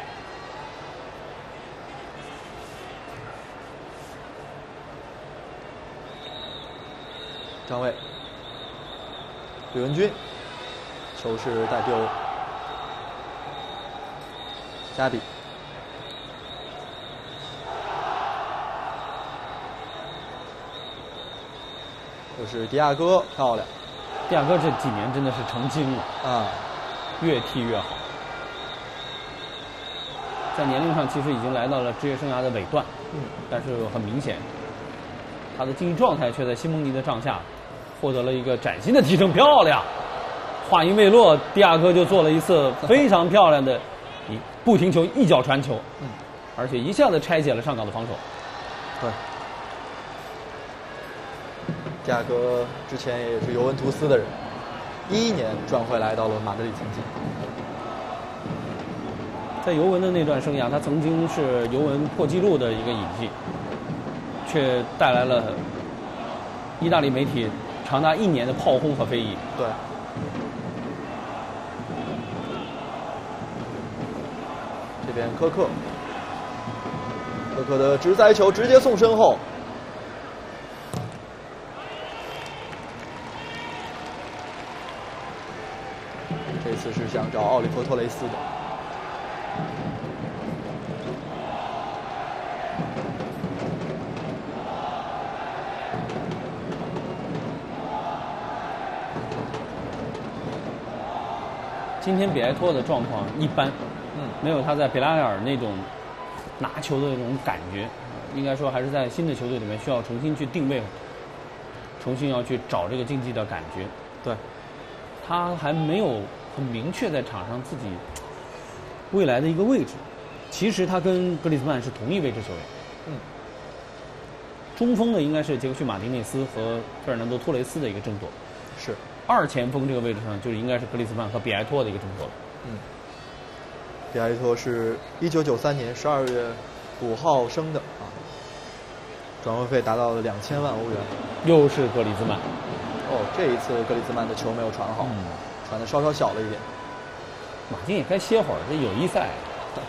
张卫，吕文君，球是带丢，加比，又是迪亚哥，漂亮。 迪亚哥这几年真的是成精了啊， 越踢越好。在年龄上其实已经来到了职业生涯的尾段， 嗯， 但是很明显，他的竞技状态却在西蒙尼的帐下获得了一个崭新的提升。漂亮，话音未落，迪亚哥就做了一次非常漂亮的一步停球，一脚传球， 嗯， 而且一下子拆解了上港的防守。 对，迪亚哥之前也是尤文图斯的人，一一年转会来到了马德里竞技。 在尤文的那段生涯，他曾经是尤文破纪录的一个引进，却带来了意大利媒体长达一年的炮轰和非议。 对。这边科克，科克的直塞球直接送身后。这次是想找奥利弗托雷斯的。 今天比埃托的状况一般， 嗯， 没有他在比拉埃尔那种拿球的那种感觉，应该说还是在新的球队里面需要重新去定位，重新要去找这个竞技的感觉。 对， 他还没有很明确在场上自己未来的一个位置。其实他跟格里兹曼是同一位置球员。 嗯。 中锋呢，应该是杰克逊·马丁内斯和费尔南多·托雷斯的一个争夺。 是。 二前锋这个位置上，就是应该是格里兹曼和比埃托的一个争夺了。 嗯。比埃托是一九九三年十二月五号生的啊，转会费达到了两千万欧元。 又是格里兹曼。 哦，这一次格里兹曼的球没有传好，嗯、传的稍稍小了一点。 马竞也该歇会儿，这友谊赛。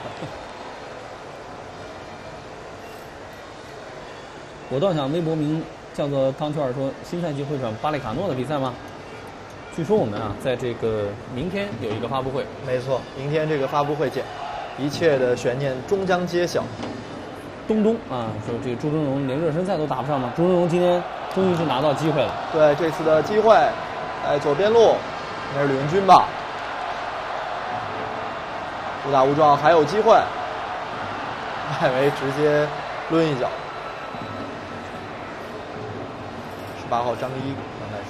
我倒想微博名叫做汤圈说，新赛季会转巴列卡诺的比赛吗？据说我们啊，在这个明天有一个发布会。 没错，明天这个发布会见，一切的悬念终将揭晓。 东东啊，说这个朱峥嵘连热身赛都打不上吗？朱峥嵘今天终于是拿到机会了。 对，这次的机会，在左边路，应该是吕文君吧。误打误撞还有机会，外围直接抡一脚。十八号张一刚开始。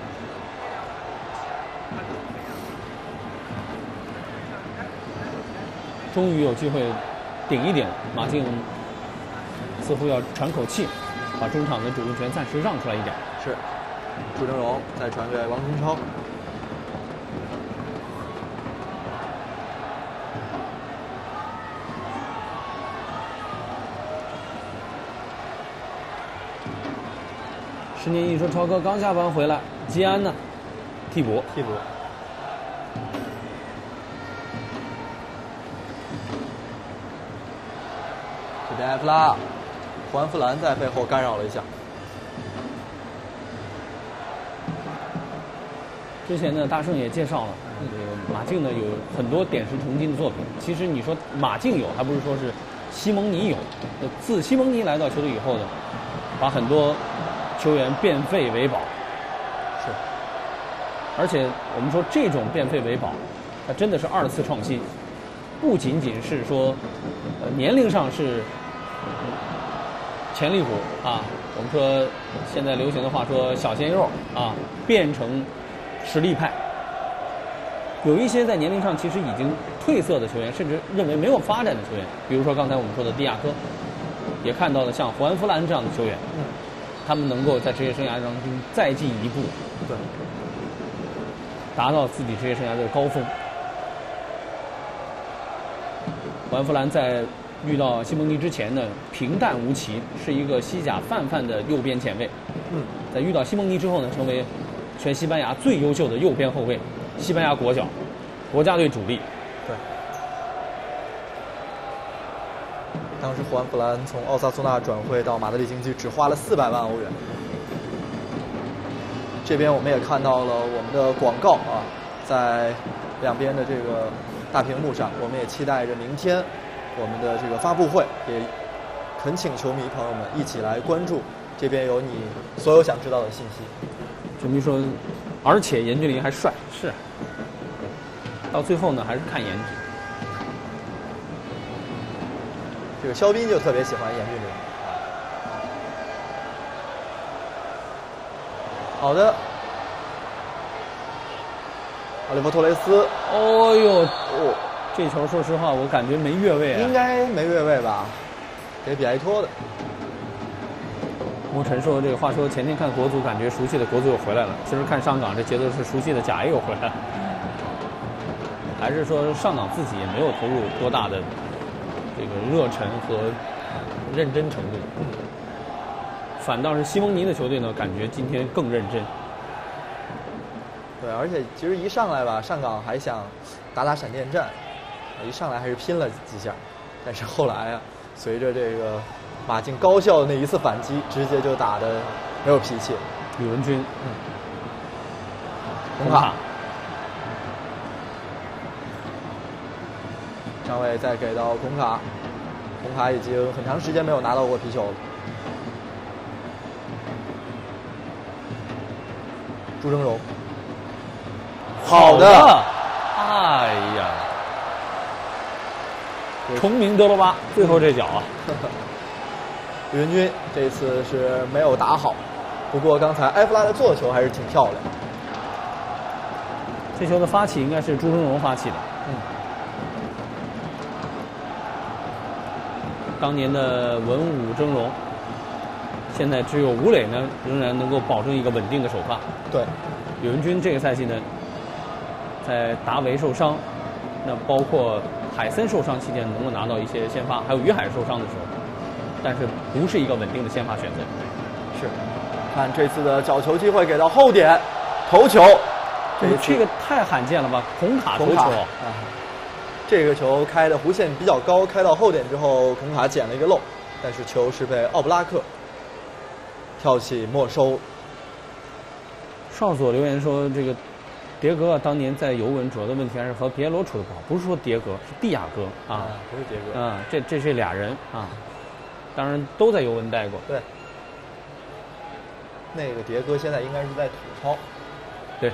终于有机会顶一顶，马竞似乎要喘口气，把中场的主动权暂时让出来一点。 是，朱峥嵘再传给王中超。 十年一说超哥刚下班回来，基安呢？替补， 替补。这边埃弗拉，胡安·弗兰在背后干扰了一下。 之前呢，大圣也介绍了，这个马竞呢有很多点石成金的作品。其实你说马竞有，还不是说是西蒙尼有？自西蒙尼来到球队以后呢，把很多球员变废为宝。 是。 而且我们说这种变废为宝，它真的是二次创新。 不仅仅是说，呃，年龄上是潜力股啊，我们说现在流行的话说小鲜肉啊，变成实力派。有一些在年龄上其实已经褪色的球员，甚至认为没有发展的球员，比如说刚才我们说的蒂亚科，也看到了像胡安·弗兰这样的球员，嗯，他们能够在职业生涯当中再进一步， 对， 达到自己职业生涯的高峰。胡安·弗兰在遇到西蒙尼之前呢，平淡无奇，是一个西甲泛泛的右边前卫。 嗯， 在遇到西蒙尼之后呢，成为全西班牙最优秀的右边后卫，西班牙国脚，国家队主力。 对。当时胡安·弗兰从奥萨苏纳转会到马德里竞技，只花了四百万欧元。这边我们也看到了我们的广告啊，在两边的这个大屏幕上，我们也期待着明天我们的这个发布会，也恳请球迷朋友们一起来关注，这边有你所有想知道的信息。 球迷说，而且严俊凌还帅，是。到最后呢，还是看颜值。 这个肖斌就特别喜欢严俊凌。好的，奥利弗托雷斯。 哦呦，哦，这球说实话，我感觉没越位啊。 应该没越位吧？给比埃托的。 莫晨说：“这个话说，前天看国足，感觉熟悉的国足又回来了。其实看上港，这节奏是熟悉的甲 A 又回来了。还是说上港自己也没有投入多大的这个热忱和认真程度，反倒是西蒙尼的球队呢，感觉今天更认真。 对，而且其实一上来吧，上港还想打打闪电战，一上来还是拼了几下，但是后来啊，随着这个马竞高效的那一次反击，直接就打得没有脾气。 吕文君， 嗯，红卡，张伟再给到孔卡，孔卡已经很长时间没有拿到过皮球了。朱峥嵘，好的， 哎呀，重名德罗巴，最后这脚啊。 吕文君这次是没有打好，不过刚才埃弗拉的做球还是挺漂亮。 这球的发起应该是朱峥嵘发起的。 嗯。 当年的文武峥嵘，现在只有吴磊呢，仍然能够保证一个稳定的首发。 对， 吕文君这个赛季呢，在达维受伤，那包括海森受伤期间，能够拿到一些先发，还有于海受伤的时候，但是不是一个稳定的先发选择。 是，看这次的角球机会给到后点，头球， 这个这个太罕见了吧？孔卡头球。 啊，这个球开的弧线比较高，开到后点之后，孔卡捡了一个漏，但是球是被奥布拉克跳起没收。 上所留言说，这个迭戈当年在尤文主要的问题还是和皮耶罗处的不好，不是说迭戈，是蒂亚戈啊， 啊不是迭戈啊，这这是俩人啊，当然都在尤文待过。 对，那个迭戈现在应该是在土超。 对。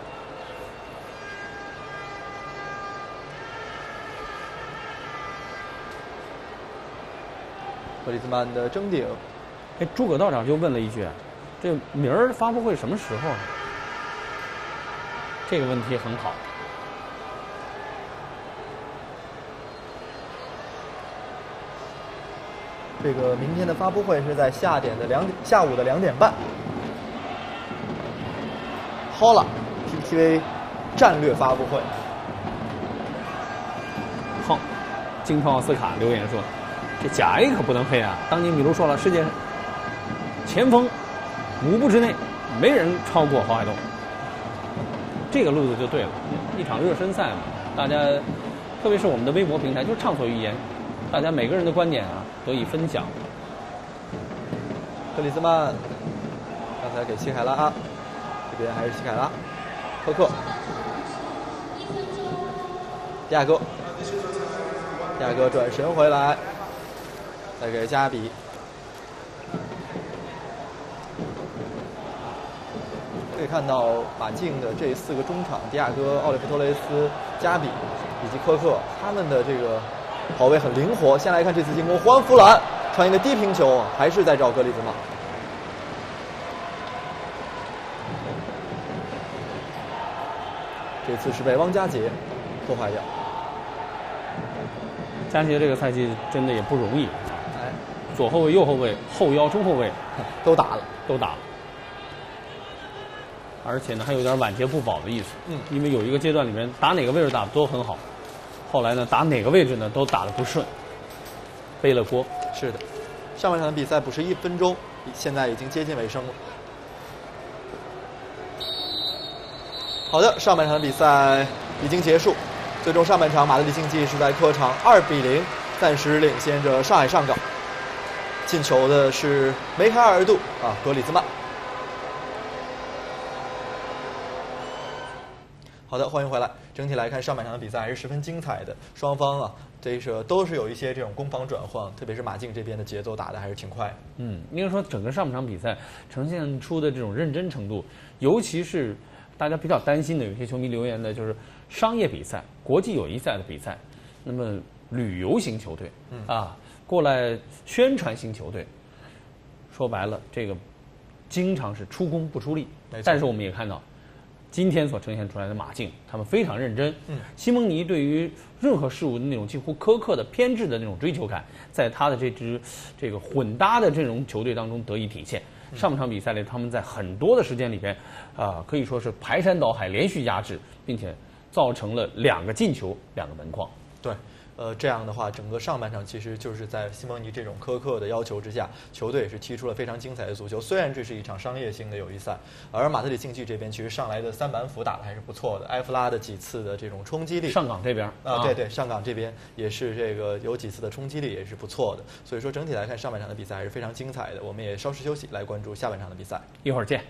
格里兹曼的争顶， 哎，诸葛道长就问了一句：“这明儿发布会什么时候？”这个问题很好。 这个明天的发布会是在下点的两下午的两点半。好了 ，P P T V 战略发布会。 好，金涛奥斯卡留言说。这甲 A 可不能黑啊！当年米卢说了，世界前锋五步之内没人超过郝海东，这个路子就对了。一场热身赛嘛，大家特别是我们的微博平台，就是畅所欲言，大家每个人的观点啊得以分享。 克里斯曼刚才给齐凯拉，这边还是齐凯拉，科克，迪亚哥，迪亚哥转身回来。再给加比，可以看看到马竞的这四个中场，迪亚哥、奥利弗托雷斯、加比以及科克，他们的这个跑位很灵活。先来看这次进攻，胡安·弗兰传一个低平球，还是在找格里兹曼。这次是被汪家杰破坏掉。 加杰这个赛季真的也不容易， 哎， 左后卫、右后卫、后腰、中后卫都打了， 都打了。而且呢，还有点晚节不保的意思。 嗯， 因为有一个阶段里面打哪个位置打的都很好，后来呢打哪个位置呢都打得不顺，背了锅。 是的，上半场的比赛补时一分钟，现在已经接近尾声了。好的，上半场的比赛已经结束，最终上半场马德里竞技是在客场二比零暂时领先着上海上港。进球的是梅开二度啊，格里兹曼。好的，欢迎回来。整体来看，上半场的比赛还是十分精彩的，双方啊，这是都是有一些这种攻防转换，特别是马竞这边的节奏打得还是挺快。 嗯，应该说整个上半场比赛呈现出的这种认真程度，尤其是大家比较担心的，有些球迷留言的就是商业比赛、国际友谊赛的比赛，那么旅游型球队、嗯、啊，过来宣传型球队，说白了，这个经常是出工不出力。但是我们也看到，今天所呈现出来的马竞，他们非常认真。嗯，西蒙尼对于任何事物的那种几乎苛刻的偏执的那种追求感，在他的这支这个混搭的阵容球队当中得以体现。上半场比赛里，他们在很多的时间里边，啊、呃，可以说是排山倒海，连续压制，并且造成了两个进球，两个门框。 对。呃，这样的话，整个上半场其实就是在西蒙尼这种苛刻的要求之下，球队也是踢出了非常精彩的足球。虽然这是一场商业性的友谊赛，而马德里竞技这边其实上来的三板斧打得还是不错的，埃弗拉的几次的这种冲击力， 上港这边啊，对对，上港这边也是这个有几次的冲击力也是不错的。所以说整体来看，上半场的比赛还是非常精彩的。我们也稍事休息，来关注下半场的比赛。 一会儿见。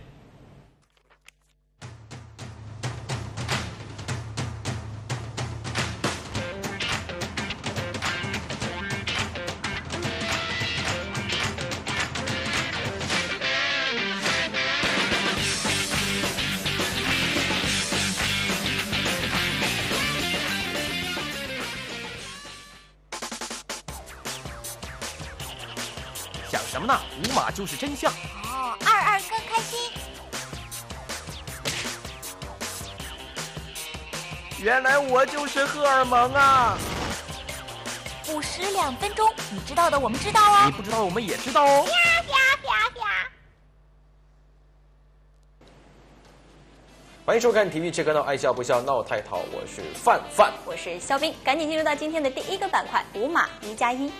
什么呢？五码就是真相。 哦，二二更开心。 原来我就是荷尔蒙啊！ 五十两分钟，你知道的我们知道哦， 你不知道的我们也知道哦。 啪啪啪啪！ 欢迎收看体育切割闹，爱笑不笑闹太淘，我是范范， 我是肖斌，赶紧进入到今天的第一个板块，五码一加一。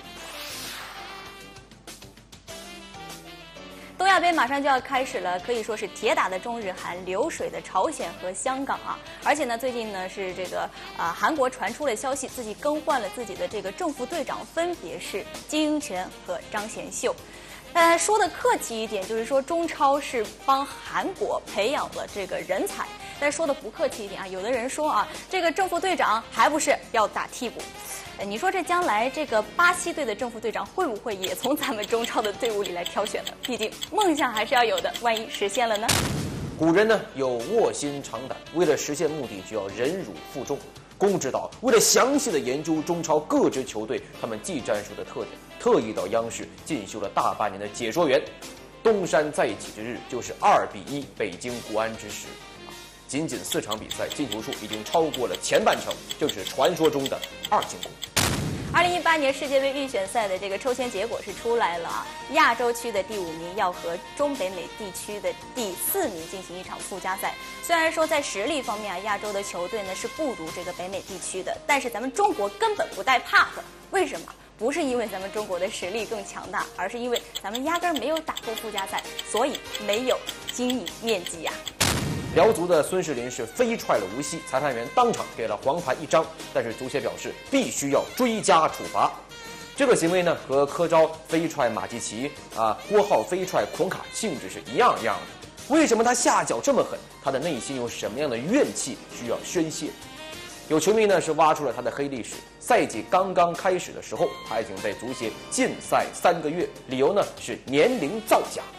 东亚杯马上就要开始了，可以说是铁打的中日韩，流水的朝鲜和香港啊！而且呢，最近呢是这个啊、呃、韩国传出了消息，自己更换了自己的这个正副队长，分别是金英权和张贤秀。呃，说的客气一点，就是说中超是帮韩国培养了这个人才。但是说的不客气一点啊，有的人说啊，这个正副队长还不是要打替补。呃，你说这将来这个巴西队的正副队长会不会也从咱们中超的队伍里来挑选呢？毕竟梦想还是要有的，万一实现了呢？ 古人呢有卧薪尝胆，为了实现目的就要忍辱负重。公指导为了详细的研究中超各支球队他们技战术的特点，特意到央视进修了大半年的解说员。东山再起之日就是二比一北京国安之时。仅仅四场比赛，进球数已经超过了前半程，就是传说中的二进攻。 二零一八年世界杯预选赛的这个抽签结果是出来了啊，亚洲区的第五名要和中北美地区的第四名进行一场附加赛。虽然说在实力方面啊，亚洲的球队呢是不如这个北美地区的，但是咱们中国根本不带怕的。为什么？不是因为咱们中国的实力更强大，而是因为咱们压根儿没有打过附加赛，所以没有经营面积呀、啊。 辽足的孙世林是飞踹了无锡，裁判员当场给了黄牌一张，但是足协表示必须要追加处罚。这个行为呢，和柯昭飞踹马季奇啊，郭浩飞踹孔卡性质是一样一样的。为什么他下脚这么狠？他的内心有什么样的怨气需要宣泄？有球迷呢是挖出了他的黑历史。赛季刚刚开始的时候，他已经被足协禁赛三个月，理由呢是年龄造假。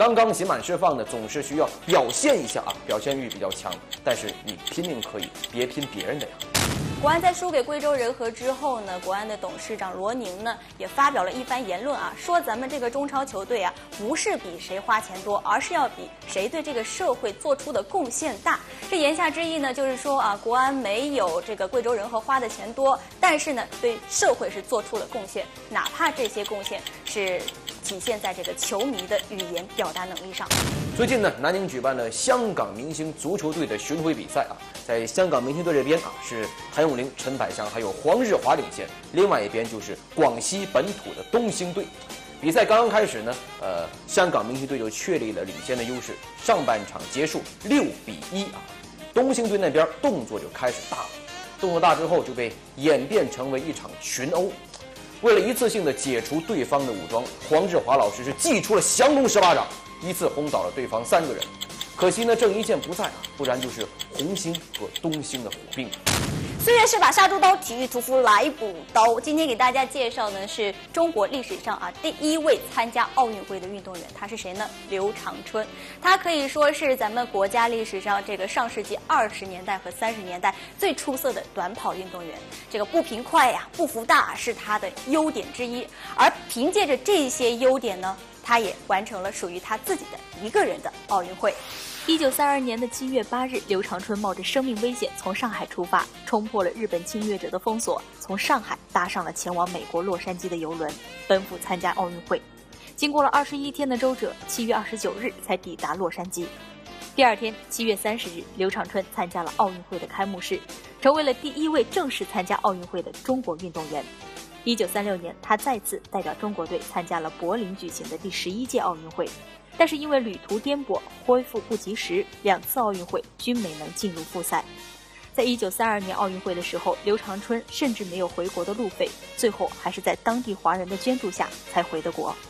刚刚刑满释放的总是需要表现一下啊，表现欲比较强，但是你拼命可以，别拼别人的呀。 国安在输给贵州人和之后呢，国安的董事长罗宁呢也发表了一番言论啊，说咱们这个中超球队啊，不是比谁花钱多，而是要比谁对这个社会做出的贡献大。这言下之意呢，就是说啊，国安没有这个贵州人和花的钱多，但是呢，对社会是做出了贡献，哪怕这些贡献是体现在这个球迷的语言表达能力上。 最近呢，南宁举办了香港明星足球队的巡回比赛啊，在香港明星队这边啊是谭咏麟、陈百祥还有黄日华领衔，另外一边就是广西本土的东兴队。比赛刚刚开始呢，呃，香港明星队就确立了领先的优势。上半场结束六比一啊，东兴队那边动作就开始大了，动作大之后就被演变成为一场群殴。为了一次性的解除对方的武装，黄日华老师是祭出了降龙十八掌，一次轰倒了对方三个人。可惜呢，郑伊健不在啊，不然就是红星和东兴的虎兵。 虽然是把杀猪刀，体育屠夫来补刀。今天给大家介绍呢是中国历史上啊第一位参加奥运会的运动员，他是谁呢？刘长春。他可以说是咱们国家历史上这个上世纪二十年代和三十年代最出色的短跑运动员。这个步频快呀、步幅大是他的优点之一，而凭借着这些优点呢，他也完成了属于他自己的一个人的奥运会。 一九三二年的七月八日，刘长春冒着生命危险从上海出发，冲破了日本侵略者的封锁，从上海搭上了前往美国洛杉矶的邮轮，奔赴参加奥运会。经过了二十一天的周折，七月二十九日才抵达洛杉矶。第二天，七月三十日，刘长春参加了奥运会的开幕式，成为了第一位正式参加奥运会的中国运动员。一九三六年，他再次代表中国队参加了柏林举行的第十一届奥运会。但是因为旅途颠簸，恢复不及时，两次奥运会均没能进入复赛。在一九三二年奥运会的时候，刘长春甚至没有回国的路费，最后还是在当地华人的捐助下才回的国。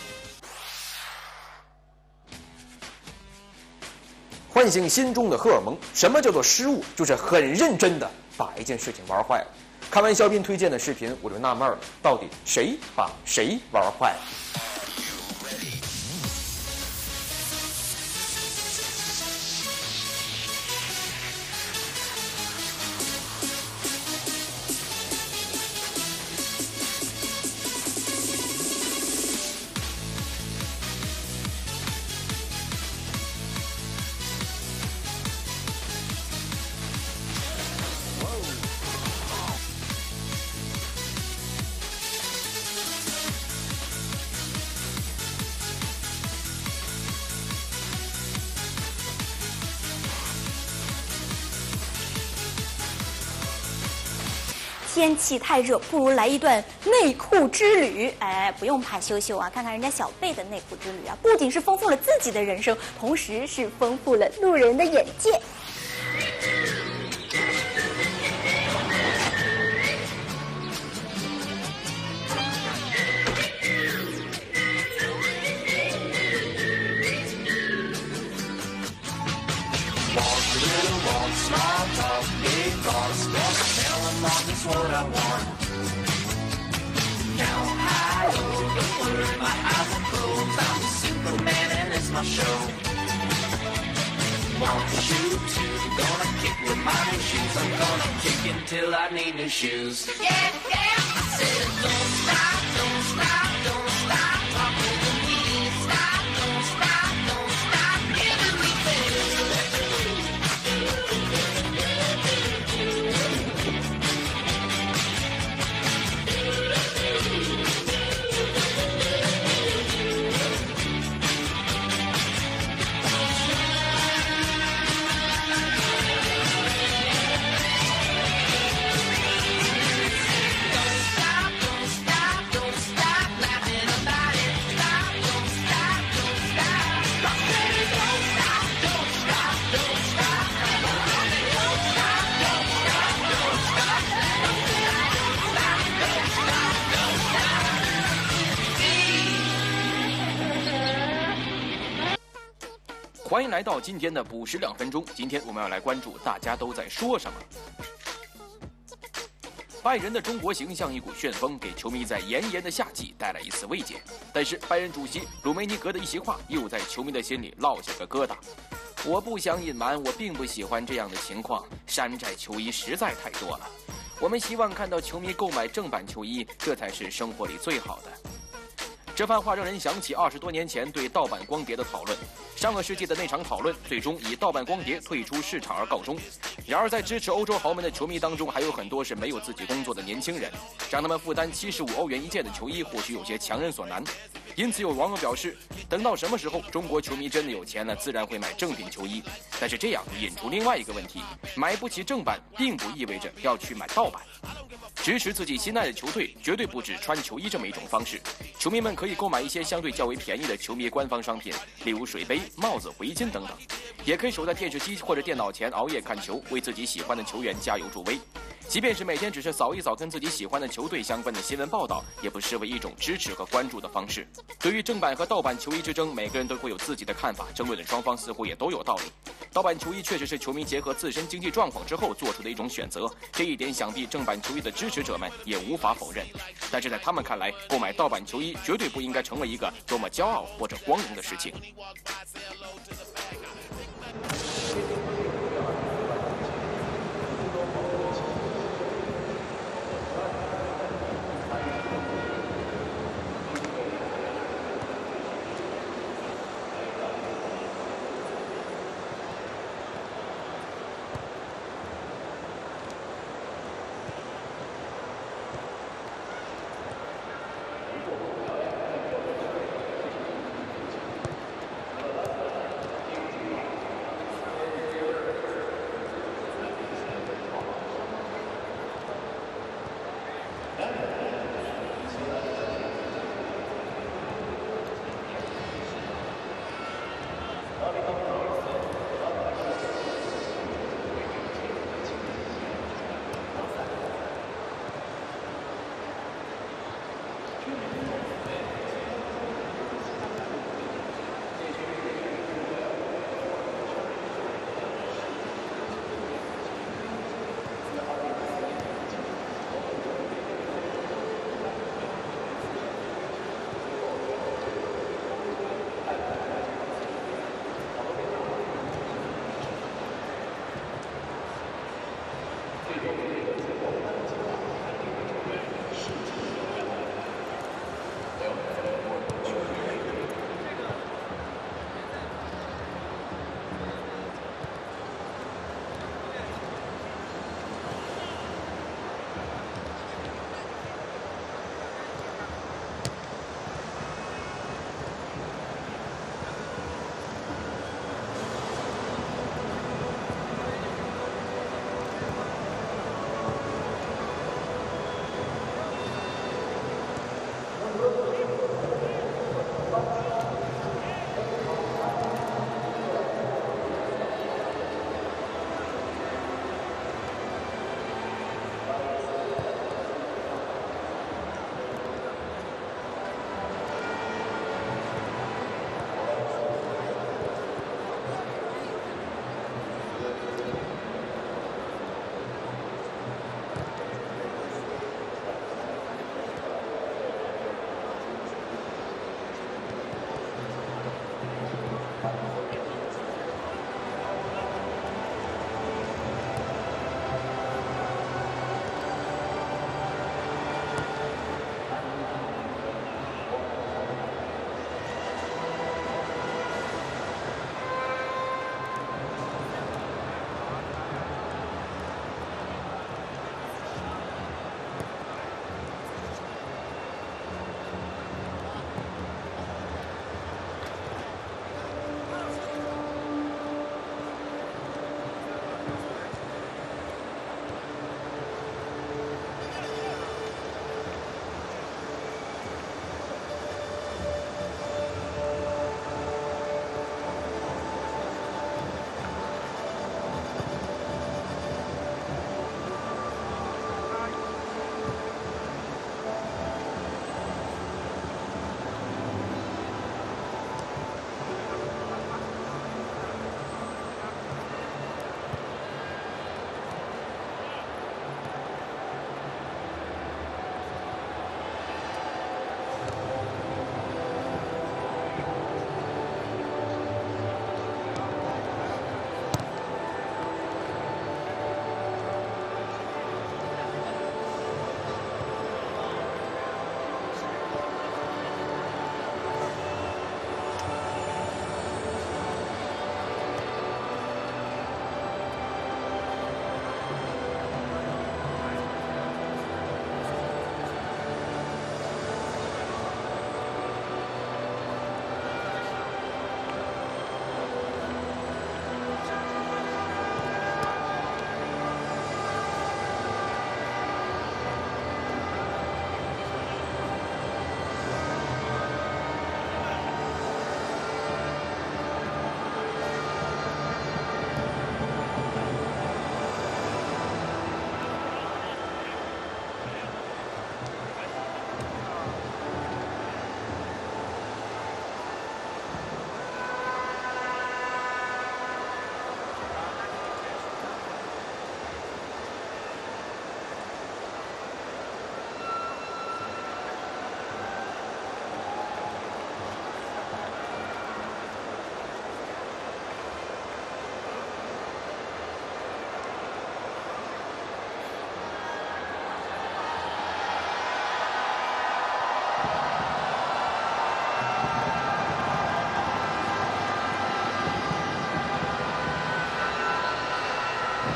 唤醒心中的荷尔蒙，什么叫做失误？就是很认真的把一件事情玩坏了。看完肖斌推荐的视频，我就纳闷了，到底谁把谁玩坏了？ 天气太热，不如来一段内裤之旅。哎，不用怕羞羞啊，看看人家小贝的内裤之旅啊，不仅是丰富了自己的人生，同时是丰富了路人的眼界。 What I want. Now high, oh, don't worry, my eyes are closed. I'm a simple man and it's my show. Want to shoot too? Gonna kick with my new shoes. I'm gonna kick until I need new shoes. Yeah, yeah. I said don't stop, don't stop, don't stop talking to me. Stop, don't stop, don't stop giving me things. 欢迎来到今天的捕食两分钟。今天我们要来关注大家都在说什么。 拜仁的中国行像一股旋风，给球迷在炎炎的夏季带来一丝慰藉。但是拜仁主席鲁梅尼格的一席话又在球迷的心里落下个疙瘩。我不想隐瞒，我并不喜欢这样的情况，山寨球衣实在太多了。我们希望看到球迷购买正版球衣，这才是生活里最好的。这番话让人想起二十多年前对盗版光碟的讨论。上个世纪的那场讨论，最终以盗版光碟退出市场而告终。然而，在支持欧洲豪门的球迷当中，还有很多是没有自己工作的年轻人，让他们负担七十五欧元一件的球衣，或许有些强人所难。因此，有网友表示，等到什么时候中国球迷真的有钱了，自然会买正品球衣。但是这样引出另外一个问题：买不起正版，并不意味着要去买盗版。支持自己心爱的球队，绝对不止穿球衣这么一种方式。球迷们可以购买一些相对较为便宜的球迷官方商品，例如水杯、帽子、围巾等等，也可以守在电视机或者电脑前熬夜看球，为自己喜欢的球员加油助威。即便是每天只是扫一扫跟自己喜欢的球队相关的新闻报道，也不失为一种支持和关注的方式。对于正版和盗版球衣之争，每个人都会有自己的看法，争论的双方似乎也都有道理。盗版球衣确实是球迷结合自身经济状况之后做出的一种选择，这一点想必正版球衣的支持者们也无法否认。但是在他们看来，购买盗版球衣绝对不应该成为一个多么骄傲或者光荣的事情。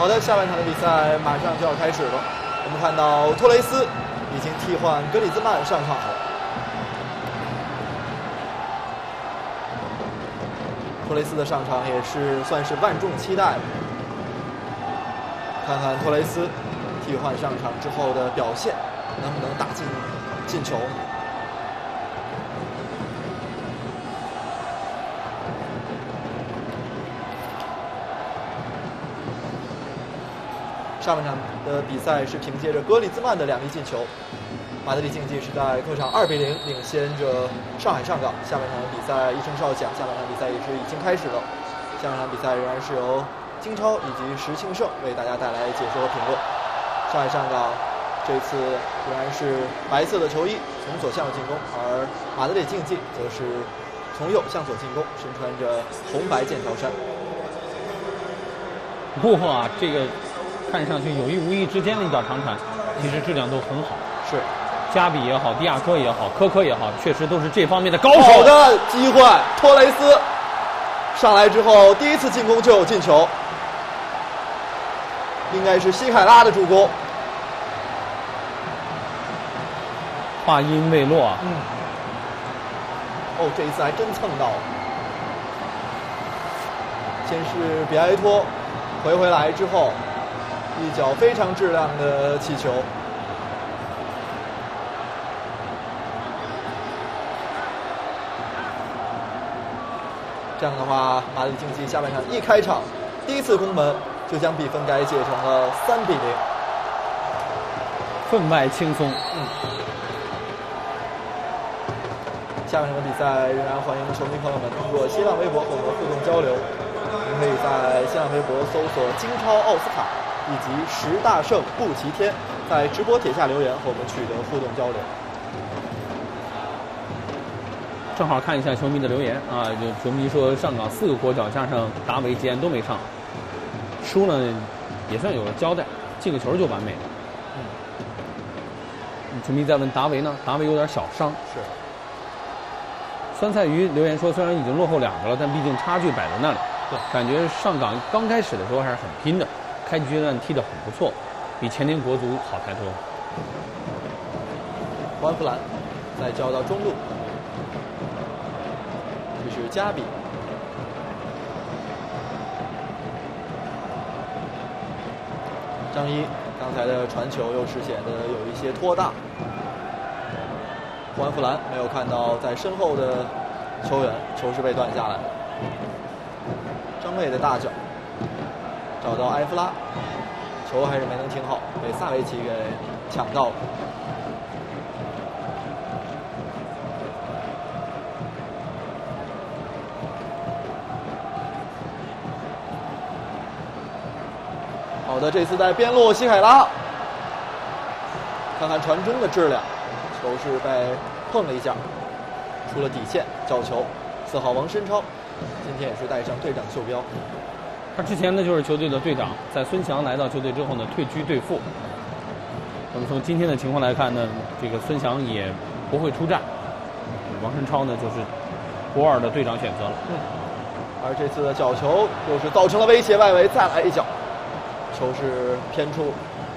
好的，下半场的比赛马上就要开始了。我们看到托雷斯已经替换格里兹曼上场了。托雷斯的上场也是算是万众期待的。看看托雷斯替换上场之后的表现，能不能打进进球？上半场的比赛是凭借着格里兹曼的两粒进球，马德里竞技是在客场二比零领先着上海上港。下半场的比赛一声哨响，下半场比赛也是已经开始了。下半场比赛仍然是由金超以及石庆胜为大家带来解说和评论。上海上港这次仍然是白色的球衣，从左向右进攻，而马德里竞技则是从右向左进攻，身穿着红白剑条衫。 哇，这个看上去有意无意之间的一脚长传，其实质量都很好。 是， 加比也好，迪亚科也好，科科也好，确实都是这方面的高手。 好的机会，托雷斯上来之后第一次进攻就有进球，应该是西海拉的助攻。 话音未落啊， 嗯，哦，这一次还真蹭到了。先是比埃托回回来之后，一脚非常质量的起球。这样的话，马德里竞技下半场一开场，第一次攻门就将比分改写成了三比零， 分外轻松。 嗯。下半场的比赛仍然欢迎球迷朋友们通过新浪微博和我们互动交流。您可以在新浪微博搜索“金超奥斯卡”以及“十大胜不齐天”，在直播帖下留言和我们取得互动交流。 正好看一下球迷的留言啊，就球迷说上港四个国脚加上达维、吉安都没上，输呢也算有了交代，进个球就完美了。嗯，球迷在问达维呢，达维有点小伤。 是。 酸菜鱼留言说，虽然已经落后两个了，但毕竟差距摆在那里。 对， 感觉上港刚开始的时候还是很拼的，开局阶段踢得很不错，比前年国足好太多。 关弗兰再交到中路，这是加比。张一刚才的传球又是显得有一些拖大。胡安弗兰没有看到在身后的球员，球是被断下来。张卫的大脚找到埃夫拉，球还是没能停好，被萨维奇给抢到了。好的，这次在边路西海拉，看看传中的质量，球是被碰了一下，出了底线，角球。四号王申超今天也是带上队长袖标。 他之前呢就是球队的队长，在孙祥来到球队之后呢退居队副。那么从今天的情况来看呢，这个孙祥也不会出战，王申超呢就是国二的队长选择了。 嗯，而这次的角球又是造成了威胁，外围再来一脚，球是偏出。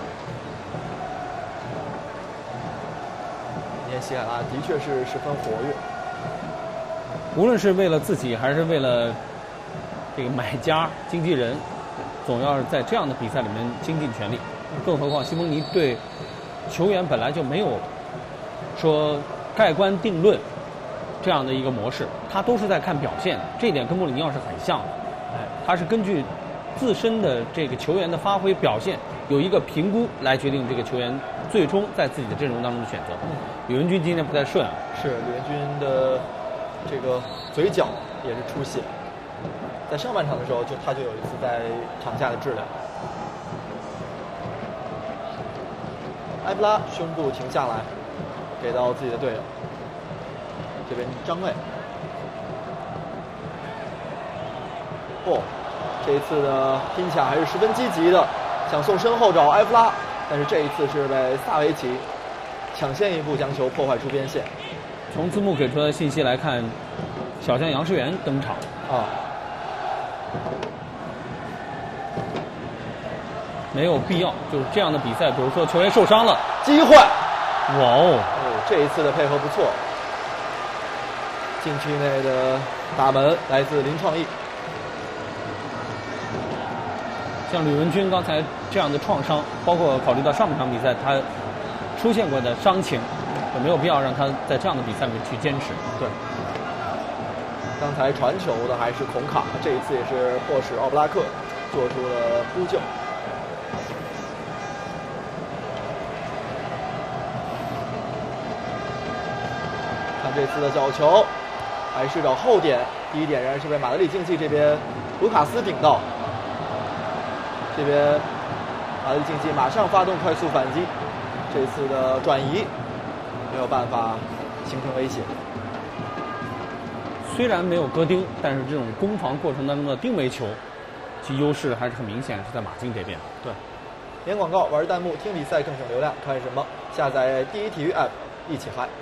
今天西海拉的确是十分活跃。 无论是为了自己还是为了这个买家、经纪人，总要是在这样的比赛里面倾尽全力。更何况西蒙尼对球员本来就没有说盖棺定论这样的一个模式，他都是在看表现，这一点跟穆里尼奥是很像的。哎，他是根据自身的这个球员的发挥表现有一个评估来决定这个球员最终在自己的阵容当中的选择。吕文君今天不太顺啊， 是吕文君的这个嘴角也是出血，在上半场的时候就他就有一次在场下的质量。埃布拉胸部停下来，给到自己的队友。这边张卫，哦，这一次的拼抢还是十分积极的，想送身后找埃弗拉，但是这一次是被萨维奇抢先一步将球破坏出边线。 从字幕给出的信息来看，小将杨世元登场啊。 没有必要，就是这样的比赛，比如说球员受伤了， 机会， 哇哦， 哦，这一次的配合不错，禁区内的打门来自林创义。 像吕文君刚才这样的创伤，包括考虑到上半场比赛他出现过的伤情，就没有必要让他在这样的比赛里面去坚持。 对，刚才传球的还是孔卡，这一次也是迫使奥布拉克做出了扑救。看这次的角球，还是找后点，第一点仍然是被马德里竞技这边卢卡斯顶到。这边马德里竞技马上发动快速反击，这次的转移没有办法形成威胁。 虽然没有戈丁，但是这种攻防过程当中的定位球，其优势还是很明显，是在马竞这边。 对，免广告，玩弹幕，听比赛更省流量，看什么？下载第一体育 App， 一起嗨。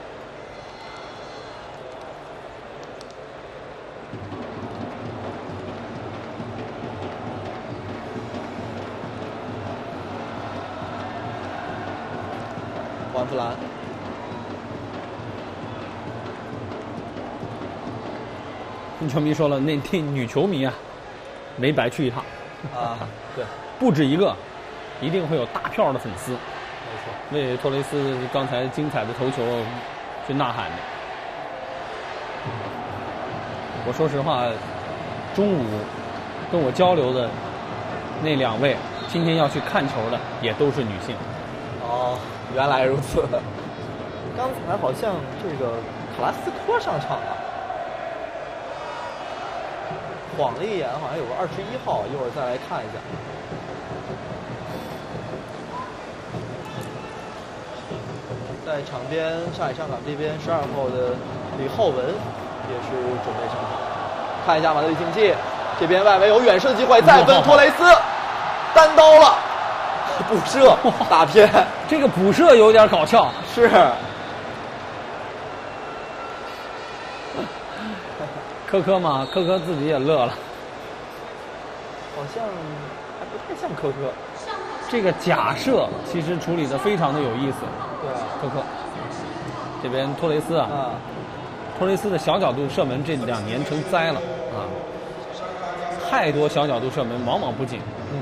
黄弗兰， 听球迷说了，那那女球迷啊，没白去一趟啊，对， 不止一个，一定会有大票的粉丝， 没错， 为托雷斯刚才精彩的头球去呐喊的。我说实话，中午跟我交流的那两位，今天要去看球的也都是女性。 哦，原来如此。刚才好像这个卡拉斯科上场了，晃了一眼，好像有个二十一号，一会儿再来看一下。在场边，上海上港这边十二号的李浩文也是准备上场。看一下马德里竞技这边外围有远射的机会，再分托雷斯单刀了。补射打偏， 这个补射有点搞笑。 是， 科科嘛，科科自己也乐了。 好像还不太像科科。 这个假设其实处理的非常的有意思。 对， 科科。这边托雷斯啊， 啊托雷斯的小角度射门这两年成灾了啊，太多小角度射门往往不进。 嗯。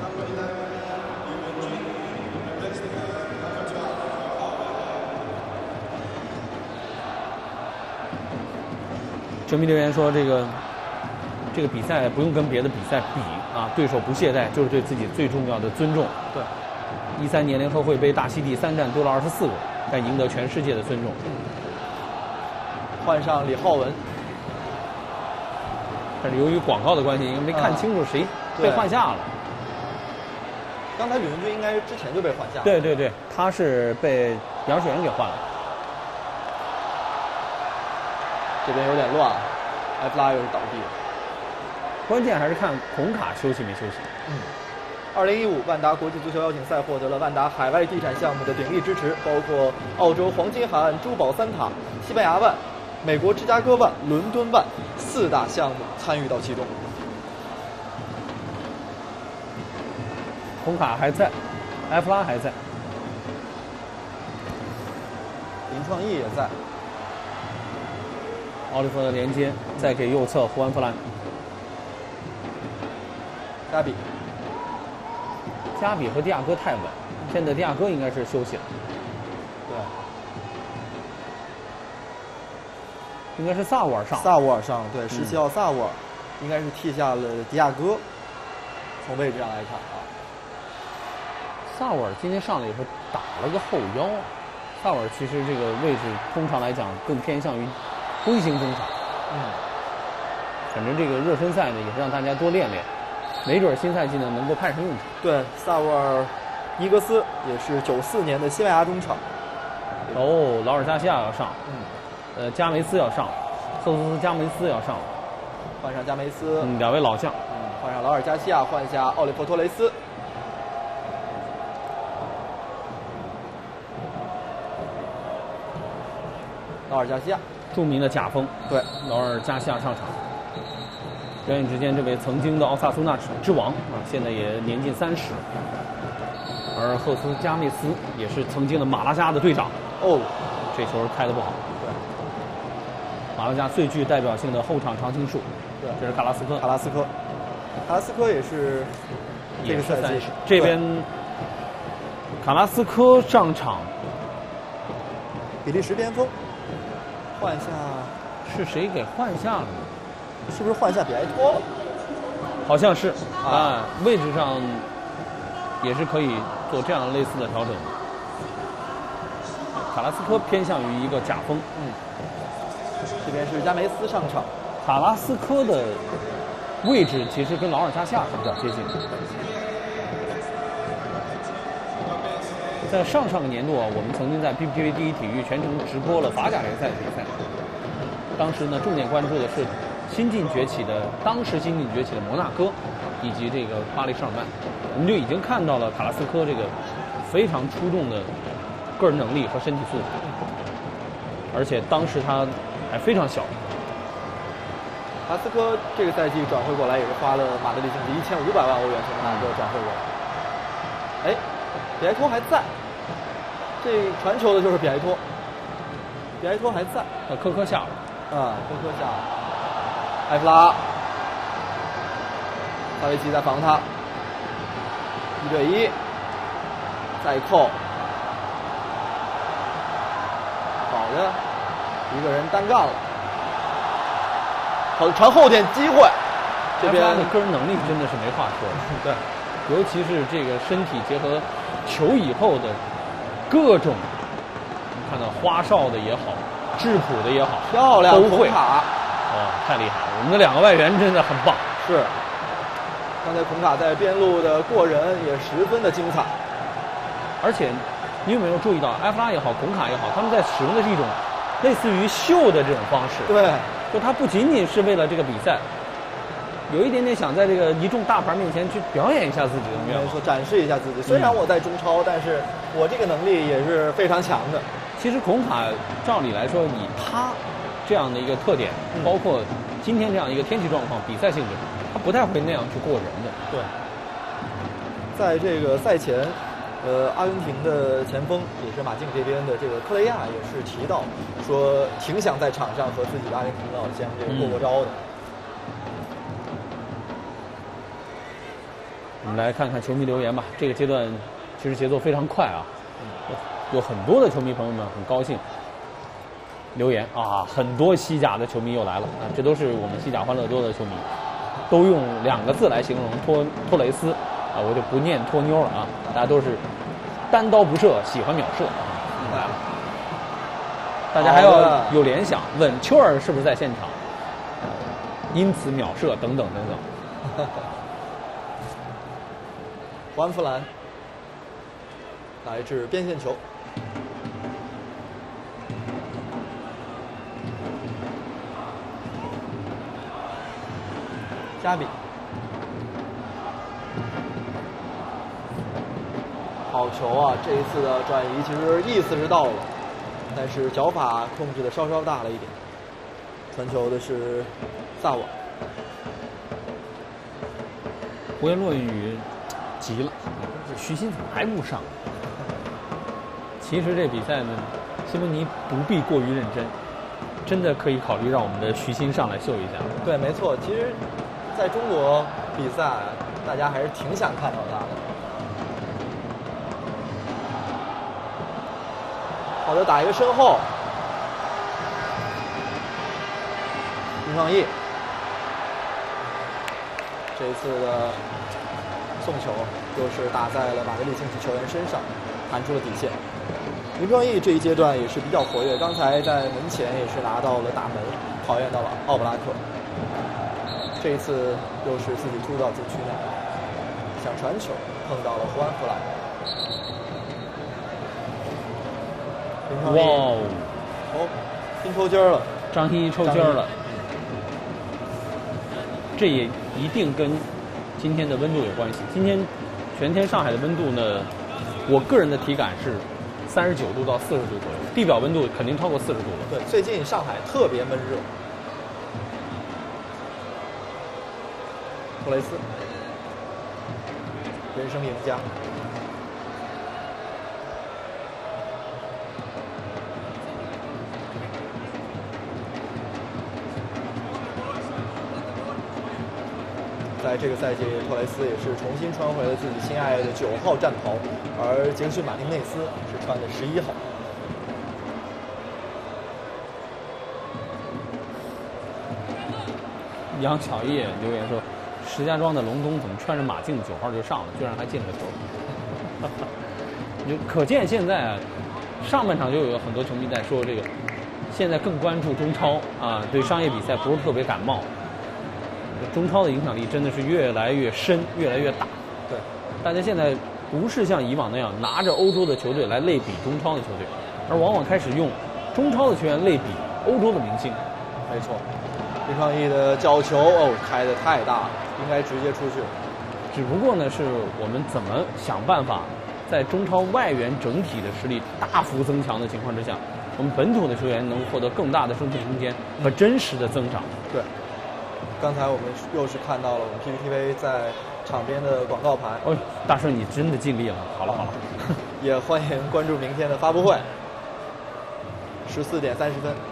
球迷留言说：“这个这个比赛不用跟别的比赛比啊，对手不懈怠，就是对自己最重要的尊重。” 对， 一三年联合会杯大溪地三战丢了二十四个，但赢得全世界的尊重。 换上李浩文， 但是由于广告的关系，应该没看清楚谁被换下了。 刚才吕文君应该是之前就被换下了。 对对对，他是被杨水元给换了。 这边有点乱，埃弗拉又是倒地了。 关键还是看孔卡休息没休息。 嗯。二零一五万达国际足球邀请赛获得了万达海外地产项目的鼎力支持，包括澳洲黄金海岸珠宝三塔、西班牙万、美国芝加哥万、伦敦万四大项目参与到其中。 孔卡还在，埃弗拉还在， 林创义也在。 奥利弗的连接，再给右侧胡安弗兰。 加比， 加比和蒂亚戈太稳，现在蒂亚戈应该是休息了。 对， 应该是萨沃尔上。 萨沃尔上，对，十七号萨沃尔，应该是替下了迪亚戈。从位置上来看啊， 萨沃尔今天上来以后打了个后腰。萨沃尔其实这个位置通常来讲更偏向于龟形中场。 嗯， 反正这个热身赛呢，也是让大家多练练，没准新赛季呢能够派上用场。 对，萨沃尔尼格斯也是九四年的西班牙中场。 哦，劳尔加西亚要上， 嗯， 呃，加梅斯要上，瑟斯加梅斯要上， 换上加梅斯， 嗯，两位老将， 嗯，换上劳尔加西亚，换下奥利弗托雷斯。劳尔加西亚， 著名的甲锋， 对， 劳尔加西亚上场。转眼之间，这位曾经的奥萨苏纳之王啊，现在也年近三十。 而赫斯加梅斯也是曾经的马拉加的队长。 哦， 这球开得不好。 对， 马拉加最具代表性的后场常青树。 对， 这是卡拉斯科。 卡拉斯科，卡拉斯科也是这个赛季这边卡拉斯科上场， 比利时边锋换下是谁给换下了？ 是不是换下比埃托了？ 好像是啊，位置上也是可以做这样类似的调整。卡拉斯科偏向于一个假锋， 嗯，这边是加梅斯上场。 卡拉斯科的位置其实跟劳尔加夏是比较接近的。在上上个年度啊，我们曾经在 B P T V 第一体育全程直播了法甲联赛的比赛。当时呢，重点关注的是新晋崛起的，当时新晋崛起的摩纳哥，以及这个巴黎圣日耳曼。我们就已经看到了卡拉斯科这个非常出众的个人能力和身体素质，而且当时他还非常小。 卡拉斯科这个赛季转会过来也是花了马德里竞技一千五百万欧元从摩纳哥转会过来。哎，比埃托还在，这传球的就是比埃托，比埃托还在。 呃，科科下了。 啊，科科下了。埃弗拉，萨维奇在防他，一对一，再扣，好的，一个人单干了。好，传后点机会，这边的个人能力真的是没话说。 对， 尤其是这个身体结合球以后的各种，你看到花哨的也好，质朴的也好， 漂亮， 都会。 卡， 哦，太厉害了！我们的两个外援真的很棒。 是，刚才孔卡在边路的过人也十分的精彩。 而且，你有没有注意到，埃弗拉也好，孔卡也好，他们在使用的是一种类似于秀的这种方式。 对。 就他不仅仅是为了这个比赛，有一点点想在这个一众大牌面前去表演一下自己的面貌， 没错，展示一下自己。虽然我在中超，嗯、但是我这个能力也是非常强的。 其实孔卡照理来说，以他这样的一个特点，嗯、包括今天这样一个天气状况、比赛性质，他不太会那样去过人的。 对，在这个赛前。呃，阿根廷的前锋也是马竞这边的这个克雷亚也是提到说，挺想在场上和自己的阿根廷老乡这个过过招的。 我们来看看球迷留言吧。这个阶段其实节奏非常快啊，有很多的球迷朋友们很高兴留言啊，很多西甲的球迷又来了啊，这都是我们西甲欢乐多的球迷，都用两个字来形容托托雷斯。啊，我就不念托妞了啊！大家都是单刀不射，喜欢秒射啊！来了，大家还要有联想，问丘尔是不是在现场，因此秒射等等等等。 环弗兰来至边线球，加比。好球啊！这一次的转移其实意思是到了，但是脚法控制的稍稍大了一点。传球的是萨瓦。 胡言乱语急了，这徐新怎么还不上？其实这比赛呢，西蒙尼不必过于认真，真的可以考虑让我们的徐新上来秀一下。 对，没错。其实，在中国比赛，大家还是挺想看到他的。好的，打一个身后，林创义，这一次的送球就是打在了马德里竞技球员身上，弹出了底线。林创义这一阶段也是比较活跃，刚才在门前也是拿到了大门，考验到了奥布拉克。这一次又是自己突入到禁区内，想传球碰到了胡安弗兰。 哇哦！ 哦，拼抽筋儿了， 张一抽筋儿了。这也一定跟今天的温度有关系。今天全天上海的温度呢，我个人的体感是三十九度到四十度左右，地表温度肯定超过四十度了。 对，最近上海特别闷热。托雷斯，人生赢家。 在这个赛季，托雷斯也是重新穿回了自己心爱的九号战袍，而杰克逊·马丁内斯是穿的十一号。 杨巧叶留言说：“石家庄的隆冬怎么穿着马竞九号就上了，居然还进了球？”就可见现在啊，上半场就有很多球迷在说这个，现在更关注中超啊，对商业比赛不是特别感冒。中超的影响力真的是越来越深，越来越大。 对， 大家现在不是像以往那样拿着欧洲的球队来类比中超的球队，而往往开始用中超的球员类比欧洲的明星。 没错。林创义的角球哦，开得太大了，应该直接出去了。 只不过呢，是我们怎么想办法，在中超外援整体的实力大幅增强的情况之下，我们本土的球员能获得更大的生存空间和真实的增长。 对，刚才我们又是看到了我们 P P T V 在场边的广告牌。 哦，大圣你真的尽力了。好了好了， 也欢迎关注明天的发布会，十四点三十分。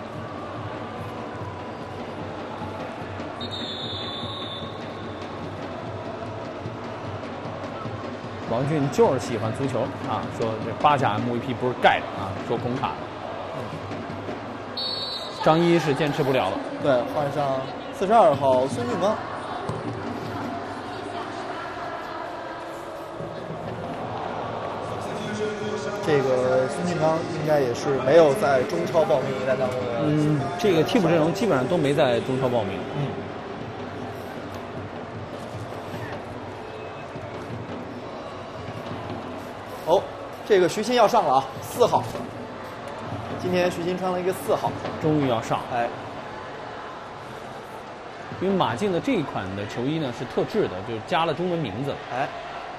王俊就是喜欢足球啊，说这八甲 M V P 不是盖的啊，说孔卡。嗯、张一是坚持不了了， 对，换上四十二号孙俊刚。这个孙俊刚应该也是没有在中超报名名单当中的。 嗯，这个替补阵容基本上都没在中超报名。 嗯。哦，这个徐新要上了啊，四号。今天徐新穿了一个四号， 终于要上。 哎， 因为马竞的这一款的球衣呢是特制的，就是加了中文名字。 哎，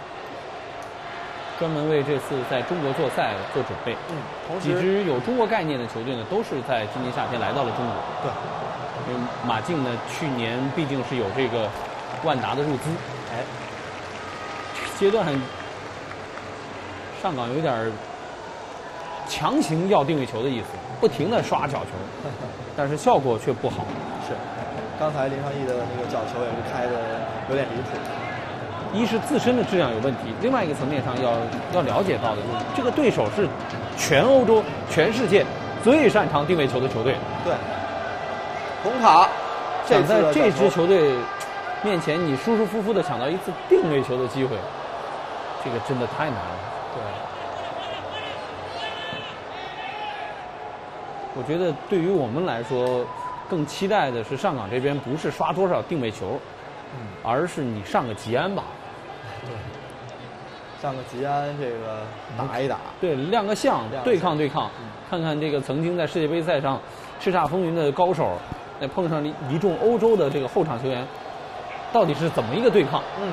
专门为这次在中国做赛做准备。 嗯，同时几支有中国概念的球队呢，都是在今年夏天来到了中国。 对， 因为马竞呢去年毕竟是有这个万达的入资。 哎， 阶段上港有点强行要定位球的意思，不停的刷角球，但是效果却不好。 是，刚才林创义的那个角球也是开的有点离谱。 一是自身的质量有问题，另外一个层面上要要了解到的就是这个对手是全欧洲、全世界最擅长定位球的球队。 对，孔卡， 想在这支球队面前，你舒舒服服的抢到一次定位球的机会，这个真的太难了。 对， 我觉得对于我们来说，更期待的是上港这边不是刷多少定位球， 嗯， 而是你上个吉安吧。 对，上个吉安这个打一打， 对，亮个相，对抗对抗，嗯、看看这个曾经在世界杯赛上叱咤风云的高手，再碰上一众欧洲的这个后场球员，到底是怎么一个对抗？ 嗯。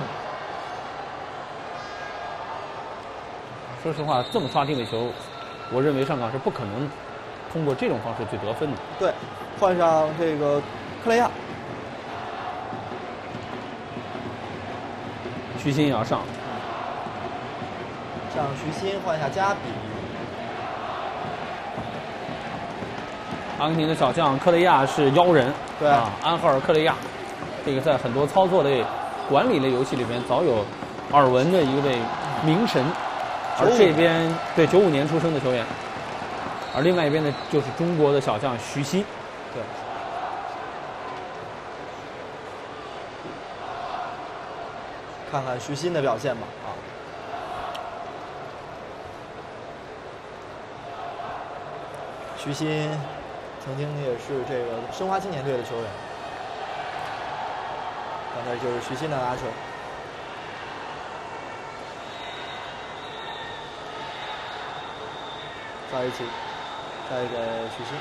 说实话，这么刷定位球，我认为上港是不可能通过这种方式去得分的。 对，换上这个克雷亚， 徐新也要上， 上徐新，换下加比。 阿根廷的小将克雷亚是妖人， 对啊，安赫尔克雷亚，这个在很多操作类、管理类游戏里边早有耳闻的一位名神。而这边对九五年出生的球员，而另外一边呢就是中国的小将徐新。 对，看看徐新的表现吧啊。徐新曾经也是这个申花青年队的球员，刚才就是徐新的拿球。在一起，再给徐新。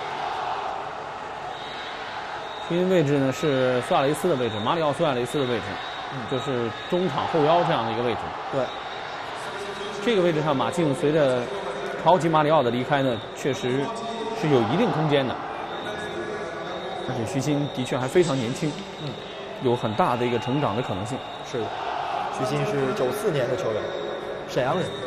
徐新位置呢是苏亚雷斯的位置，马里奥苏亚雷斯的位置，嗯，就是中场后腰这样的一个位置。 对， 这个位置上，马竞随着超级马里奥的离开呢，确实是有一定空间的。而且徐新的确还非常年轻， 嗯， 有很大的一个成长的可能性。 是的，徐新是九四年的球员，沈阳人。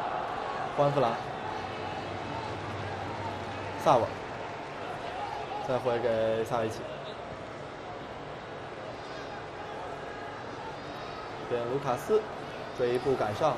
欢弗兰，萨瓦， 再回给萨维奇，边卢卡斯追一步赶上。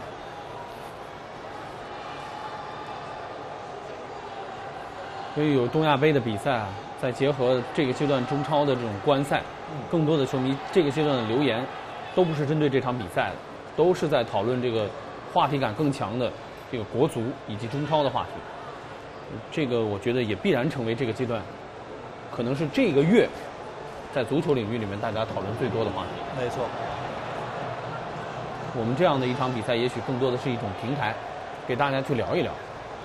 所以有东亚杯的比赛啊，再结合这个阶段中超的这种观赛，更多的球迷这个阶段的留言，都不是针对这场比赛的，都是在讨论这个话题感更强的这个国足以及中超的话题。这个我觉得也必然成为这个阶段，可能是这个月在足球领域里面大家讨论最多的话题。 没错。 我们这样的一场比赛，也许更多的是一种平台，给大家去聊一聊。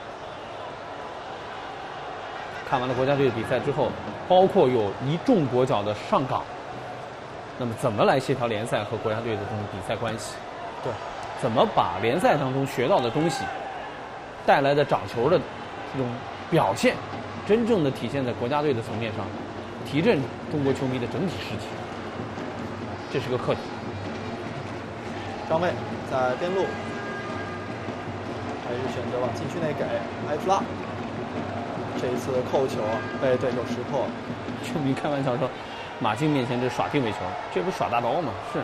看完了国家队的比赛之后，包括有一众国脚的上岗，那么怎么来协调联赛和国家队的这种比赛关系？ 对， 怎么把联赛当中学到的东西带来的掌球的这种表现，真正的体现在国家队的层面上，提振中国球迷的整体士气，这是个课题。 张卫在边路，还是选择往禁区内给埃弗拉。这一次扣球被对手识破， 球迷开玩笑说，马竞面前这耍定位球，这不是耍大刀吗？是。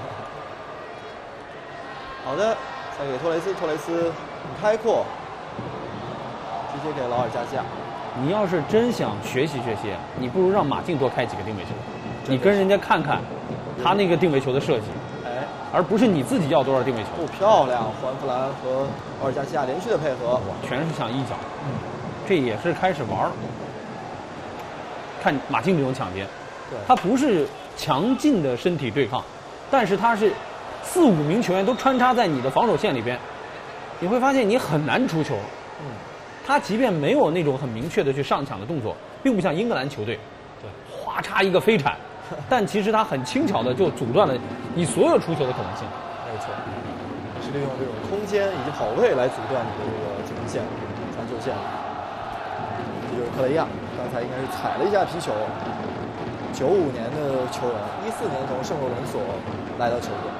好的，再给托雷斯，托雷斯很开阔，直接给劳尔加西亚。 你要是真想学习学习，你不如让马竞多开几个定位球，你跟人家看看他那个定位球的设计， 哎， 而不是你自己要多少定位球。 不漂亮，胡安弗兰和劳尔加西亚连续的配合， 全是想一脚。嗯，这也是开始玩了。看马竞这种抢劫，他不是强劲的身体对抗，但是他是四五名球员都穿插在你的防守线里边，你会发现你很难出球。 嗯， 他即便没有那种很明确的去上抢的动作，并不像英格兰球队， 对， 哗嚓一个飞铲，但其实他很轻巧的就阻断了你所有出球的可能性。 没错，是利用这种空间以及跑位来阻断你的这个进攻线、传球线。这就是克雷亚，刚才应该是踩了一下皮球。九五年的球员，一四年从圣洛伦索来到球队，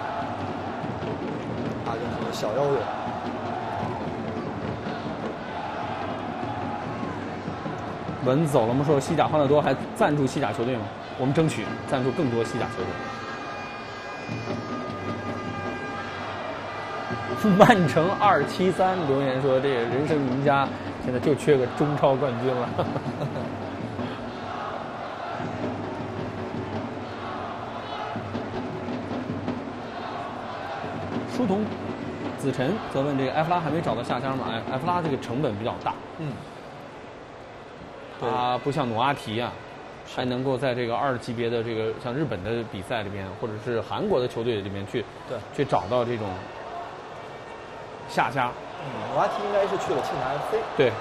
阿根廷的小妖人。 文字走了，我们说西甲欢乐多还赞助西甲球队吗？我们争取赞助更多西甲球队。曼城二七三留言说：“这个人生赢家现在就缺个中超冠军了。”书童子晨则问：“这个埃弗拉还没找到下家吗？埃埃弗拉这个成本比较大， 嗯， 他不像努阿提啊，还能够在这个二级别的这个像日本的比赛里边，或者是韩国的球队里面去， 对， 去找到这种下家。 嗯，努阿提应该是去了庆南 F C， 对，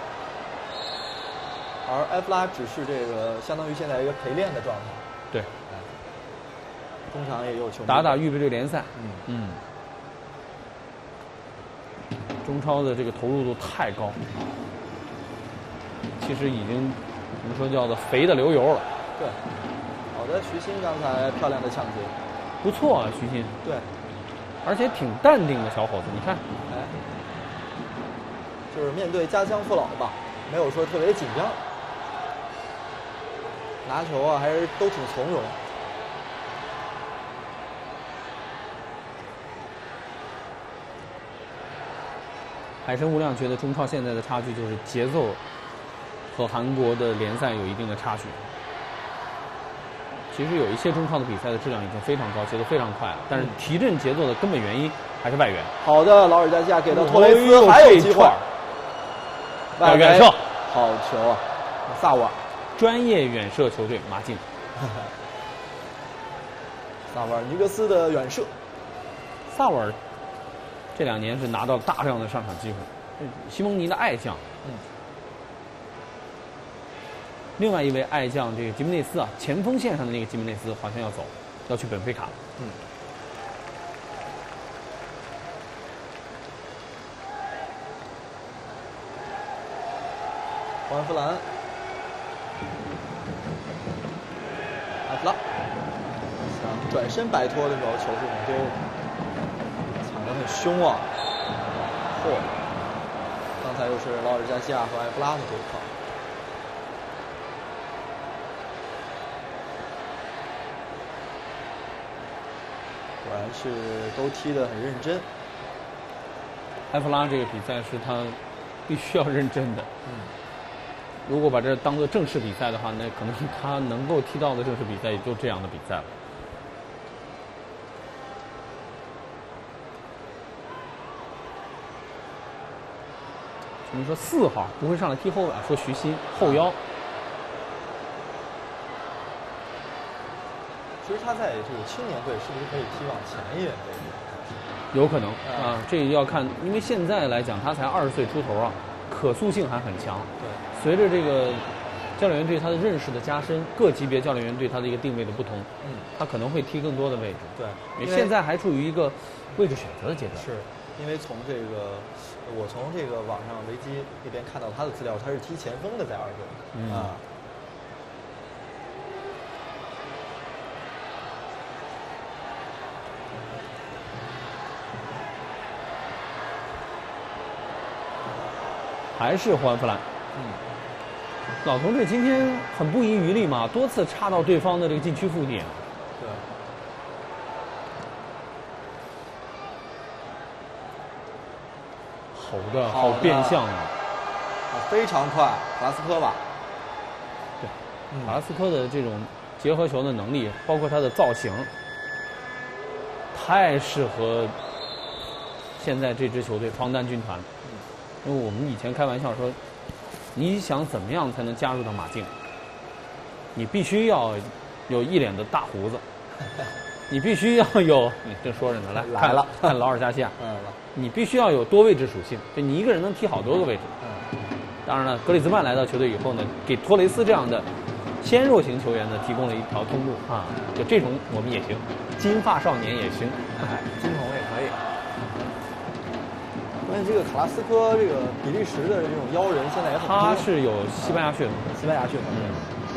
而埃弗拉只是这个相当于现在一个陪练的状态， 对， 通常也有球打打预备队联赛， 嗯嗯。中超的这个投入度太高，其实已经我们说叫做肥的流油了。 对，好的，徐新刚才漂亮的抢劫， 不错啊，徐新。 对， 而且挺淡定的小伙子，你看， 哎，就是面对家乡父老吧，没有说特别紧张，拿球啊还是都挺从容。 海参无量觉得中超现在的差距就是节奏和韩国的联赛有一定的差距。其实有一些中超的比赛的质量已经非常高，节奏非常快了，但是提振节奏的根本原因还是外援。 好的，劳尔加西亚给到托雷斯，还有机会。 要远射， 好球啊！萨瓦尔， 专业远射球队马竞。 萨瓦尔尼格斯的远射， 萨瓦尔。这两年是拿到大量的上场机会，西蒙尼的爱将， 嗯， 另外一位爱将这个吉梅内斯啊，前锋线上的那个吉梅内斯好像要走，要去本菲卡了， 嗯，胡安弗兰，埃弗拉，想转身摆脱的时候，球是弄丢了。很凶啊！嚯、哦！刚才又是劳尔加西亚和埃弗拉的对抗。 果然是都踢得很认真。 埃弗拉这个比赛是他必须要认真的。 嗯， 如果把这当做正式比赛的话，那可能他能够踢到的正式比赛也就这样的比赛了。我们说四号不会上来踢后卫，说徐新后腰。 其实他在这个青年队是不是可以踢往前一点位置？ 有可能啊，这要看，因为现在来讲他才二十岁出头啊，可塑性还很强。 对， 随着这个教练员对他的认识的加深，各级别教练员对他的一个定位的不同， 嗯， 他可能会踢更多的位置。 对， 因为现在还处于一个位置选择的阶段。 是，因为从这个我从这个网上维基那边看到他的资料，他是踢前锋的，在二队。 嗯啊。 还是胡安弗兰， 嗯， 老同志今天很不遗余力嘛，多次插到对方的这个禁区腹地。 对， 吼的好变相啊！ 啊，非常快，卡拉斯科吧？ 对，嗯、卡拉斯科的这种结合球的能力，包括他的造型，太适合现在这支球队床单军团。因为我们以前开玩笑说，你想怎么样才能加入到马竞？你必须要有一脸的大胡子，你必须要有，你正说着呢，来来了， 看劳尔加西亚， 嗯， 你必须要有多位置属性，就你一个人能踢好多个位置。 嗯， 当然了，格里兹曼来到球队以后呢，给托雷斯这样的纤弱型球员呢提供了一条通路啊，就这种我们也行，金发少年也行， 哎，金童也可以。关键这个卡拉斯科，这个比利时的这种妖人现在也很多。 他是有西班牙血统， 西班牙血统。 嗯。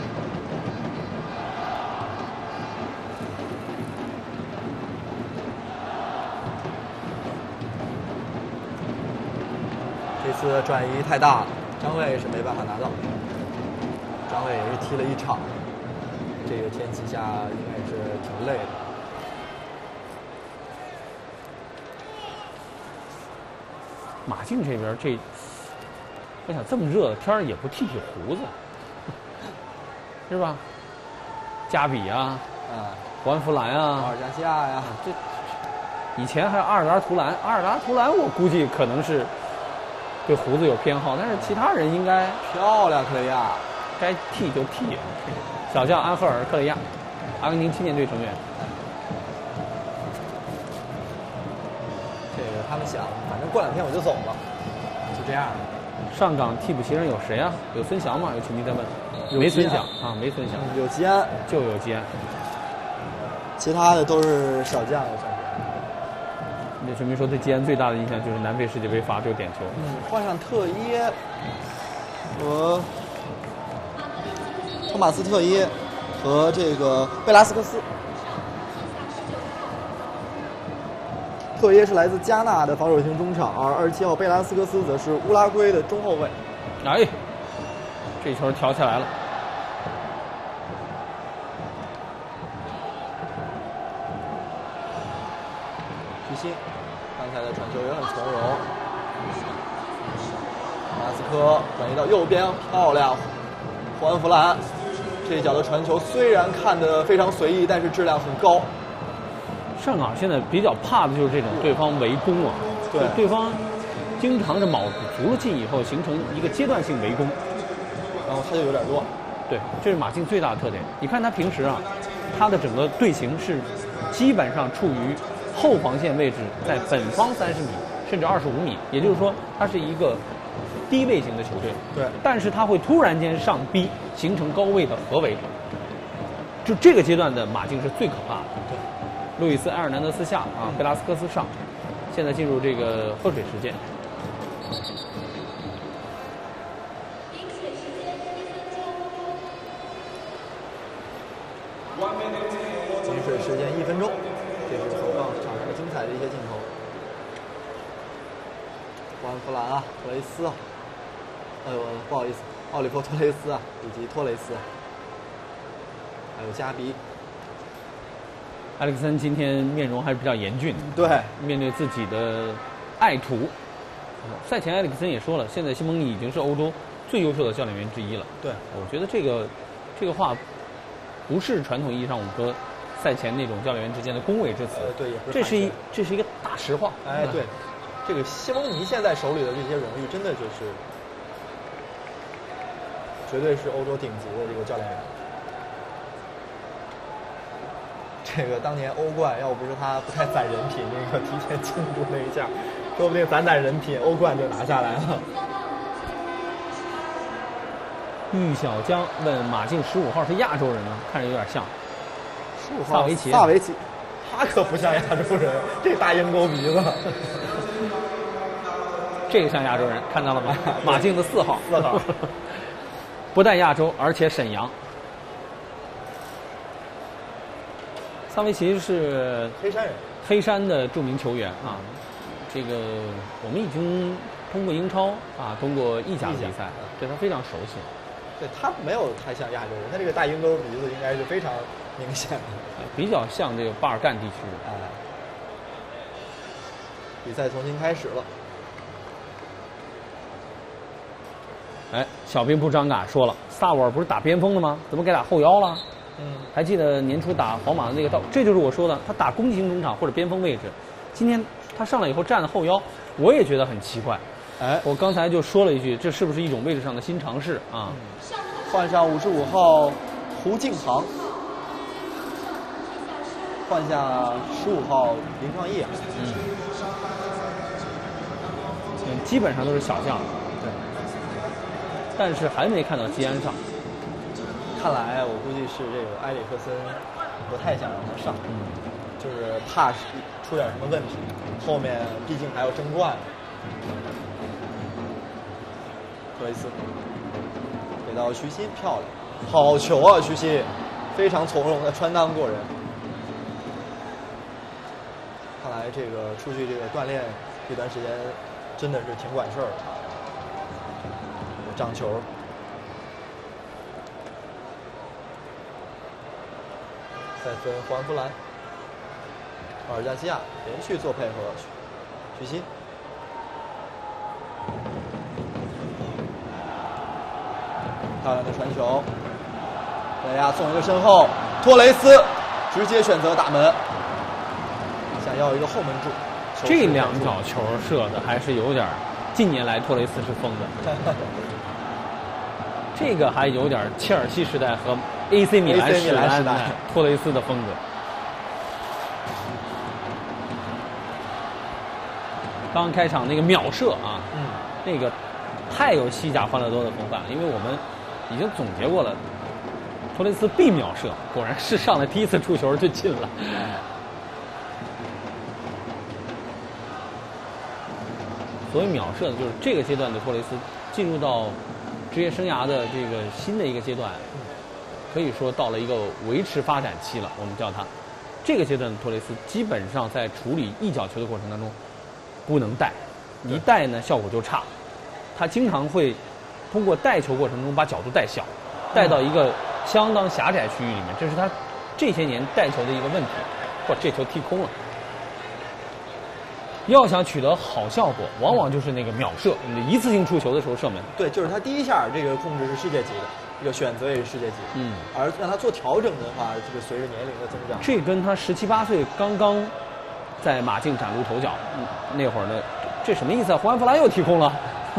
这次转移太大了，张卫是没办法拿到。张卫也是踢了一场，这个天气下应该是挺累的。 马竞这边这，我想这么热的天儿也不剃剃胡子，是吧？加比啊， 啊， 胡安弗兰啊， 马尔加西亚呀， 这以前还有阿尔达图兰，阿尔达图兰我估计可能是对胡子有偏好，但是其他人应该漂亮，克雷亚， 该剃就剃。小将安赫尔·克雷亚，阿根廷青年队成员。 这个他们想，反正过两天我就走了，就这样。 上港替补席上有谁啊？有孙祥吗？有球迷在问。没孙祥啊，没孙祥。 有吉安， 就有吉安。 其他的都是小将，我算是。 那球迷说对吉安最大的印象就是南非世界杯罚丢点球。 嗯，换上特耶和托马斯特耶和这个贝拉斯克斯。特耶是来自加纳的防守型中场，而二十七号贝拉斯克斯则是乌拉圭的中后卫。 哎，这球挑起来了。 徐新，刚才的传球也很从容。马斯科转移到右边，漂亮！胡安弗兰这一脚的传球虽然看得非常随意，但是质量很高。 上港现在比较怕的就是这种对方围攻啊， 对， 对方经常是卯足了劲以后形成一个阶段性围攻， 然后他就有点乱。 对，这是马竞最大的特点。你看他平时啊，他的整个队形是基本上处于后防线位置，在本方三十米甚至二十五米，也就是说，它是一个低位型的球队。 对， 但是他会突然间上逼，形成高位的合围。就这个阶段的马竞是最可怕的。 对。 路易斯·埃尔南德斯下啊，贝拉斯科斯上，现在进入这个喝水时间。 饮水时间一分钟，这是投放场上的精彩的一些镜头。胡安弗兰啊，托雷斯啊，呃，不好意思，奥利弗·托雷斯啊，以及托雷斯，还有加比。 埃里克森今天面容还是比较严峻， 对， 面对自己的爱徒。赛前埃里克森也说了，现在西蒙尼已经是欧洲最优秀的教练员之一了。 对， 我觉得这个这个话不是传统意义上五个赛前那种教练员之间的恭维之词。 呃，对，也不是。 这是一这是一个大实话。 哎，对，这个西蒙尼现在手里的这些荣誉，真的就是绝对是欧洲顶级的这个教练员。这个当年欧冠要不是他不太攒人品，那个提前进入那一下，说不定攒攒人品，欧冠就拿下来了。 玉小江问马竞十五号是亚洲人吗？看着有点像。 十五号萨维奇， 萨维奇，他可不像亚洲人，这大鹰钩鼻子。 这个像亚洲人，看到了吗？马竞的四号， 四号， 不但亚洲，而且沈阳。萨维奇是黑山人， 黑山的著名球员啊。这个我们已经通过英超啊，通过意甲的比赛，对他非常熟悉。 对他没有太像亚洲人，他这个大鹰钩鼻子应该是非常明显的， 比较像这个巴尔干地区的。 哎，比赛重新开始了。 哎，小兵部张嘎说了，萨沃尔不是打边锋的吗？怎么改打后腰了？ 嗯， 还记得年初打皇马的那个道，这就是我说的，他打攻击型中场或者边锋位置。今天他上来以后站了后腰，我也觉得很奇怪。 哎， 我刚才就说了一句，这是不是一种位置上的新尝试啊？ 嗯、换上五十五号胡敬航，换下十五号林创义啊。 嗯，嗯，基本上都是小将。 对， 但是还没看到基安上。 看来我估计是这个埃里克森不太想让他上，嗯，就是怕出点什么问题，后面毕竟还要争冠。特雷斯给到徐新，漂亮，好球啊！徐新非常从容的穿裆过人。看来这个出去这个锻炼这段时间真的是挺管事儿的，长球。再分黄弗兰，阿尔加西亚连续做配合，徐新。漂亮的传球，雷亚送一个身后，托雷斯直接选择打门，想要一个后门柱。 这两脚球射的还是有点，近年来托雷斯是疯的。这个还有点切尔西时代和 A C 米兰时代托雷斯的风格。刚开场那个秒射啊，嗯，那个太有西甲欢乐多的风范了，因为我们已经总结过了，托雷斯必秒射，果然是上来第一次出球就进了。所谓秒射的就是这个阶段的托雷斯进入到职业生涯的这个新的一个阶段，可以说到了一个维持发展期了，我们叫它。这个阶段的托雷斯基本上在处理一脚球的过程当中不能带，一带呢效果就差。他经常会通过带球过程中把角度带小，带到一个相当狭窄区域里面，这是他这些年带球的一个问题。哇，这球踢空了。要想取得好效果，往往就是那个秒射，你一次性触球的时候射门。 对，就是他第一下这个控制是世界级的，这个选择也是世界级。嗯，而让他做调整的话，这个随着年龄的增长， 这跟他十七八岁刚刚在马竞崭露头角，嗯，那会儿呢，这什么意思啊？胡安弗兰又踢空了。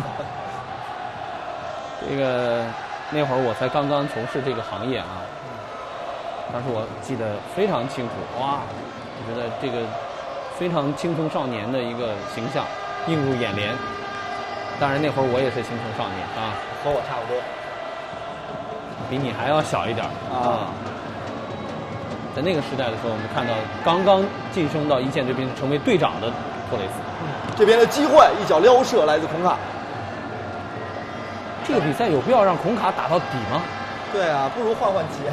这个那会儿我才刚刚从事这个行业啊，当时我记得非常清楚，哇，我觉得这个非常青葱少年的一个形象映入眼帘。当然那会儿我也是青葱少年啊， 和我差不多， 比你还要小一点啊。 在那个时代的时候，我们看到刚刚晋升到一线队兵成为队长的托雷斯。 嗯，这边的机会，一脚撩射来自孔卡。 这个比赛有必要让孔卡打到底吗？ 对啊，不如换换杰。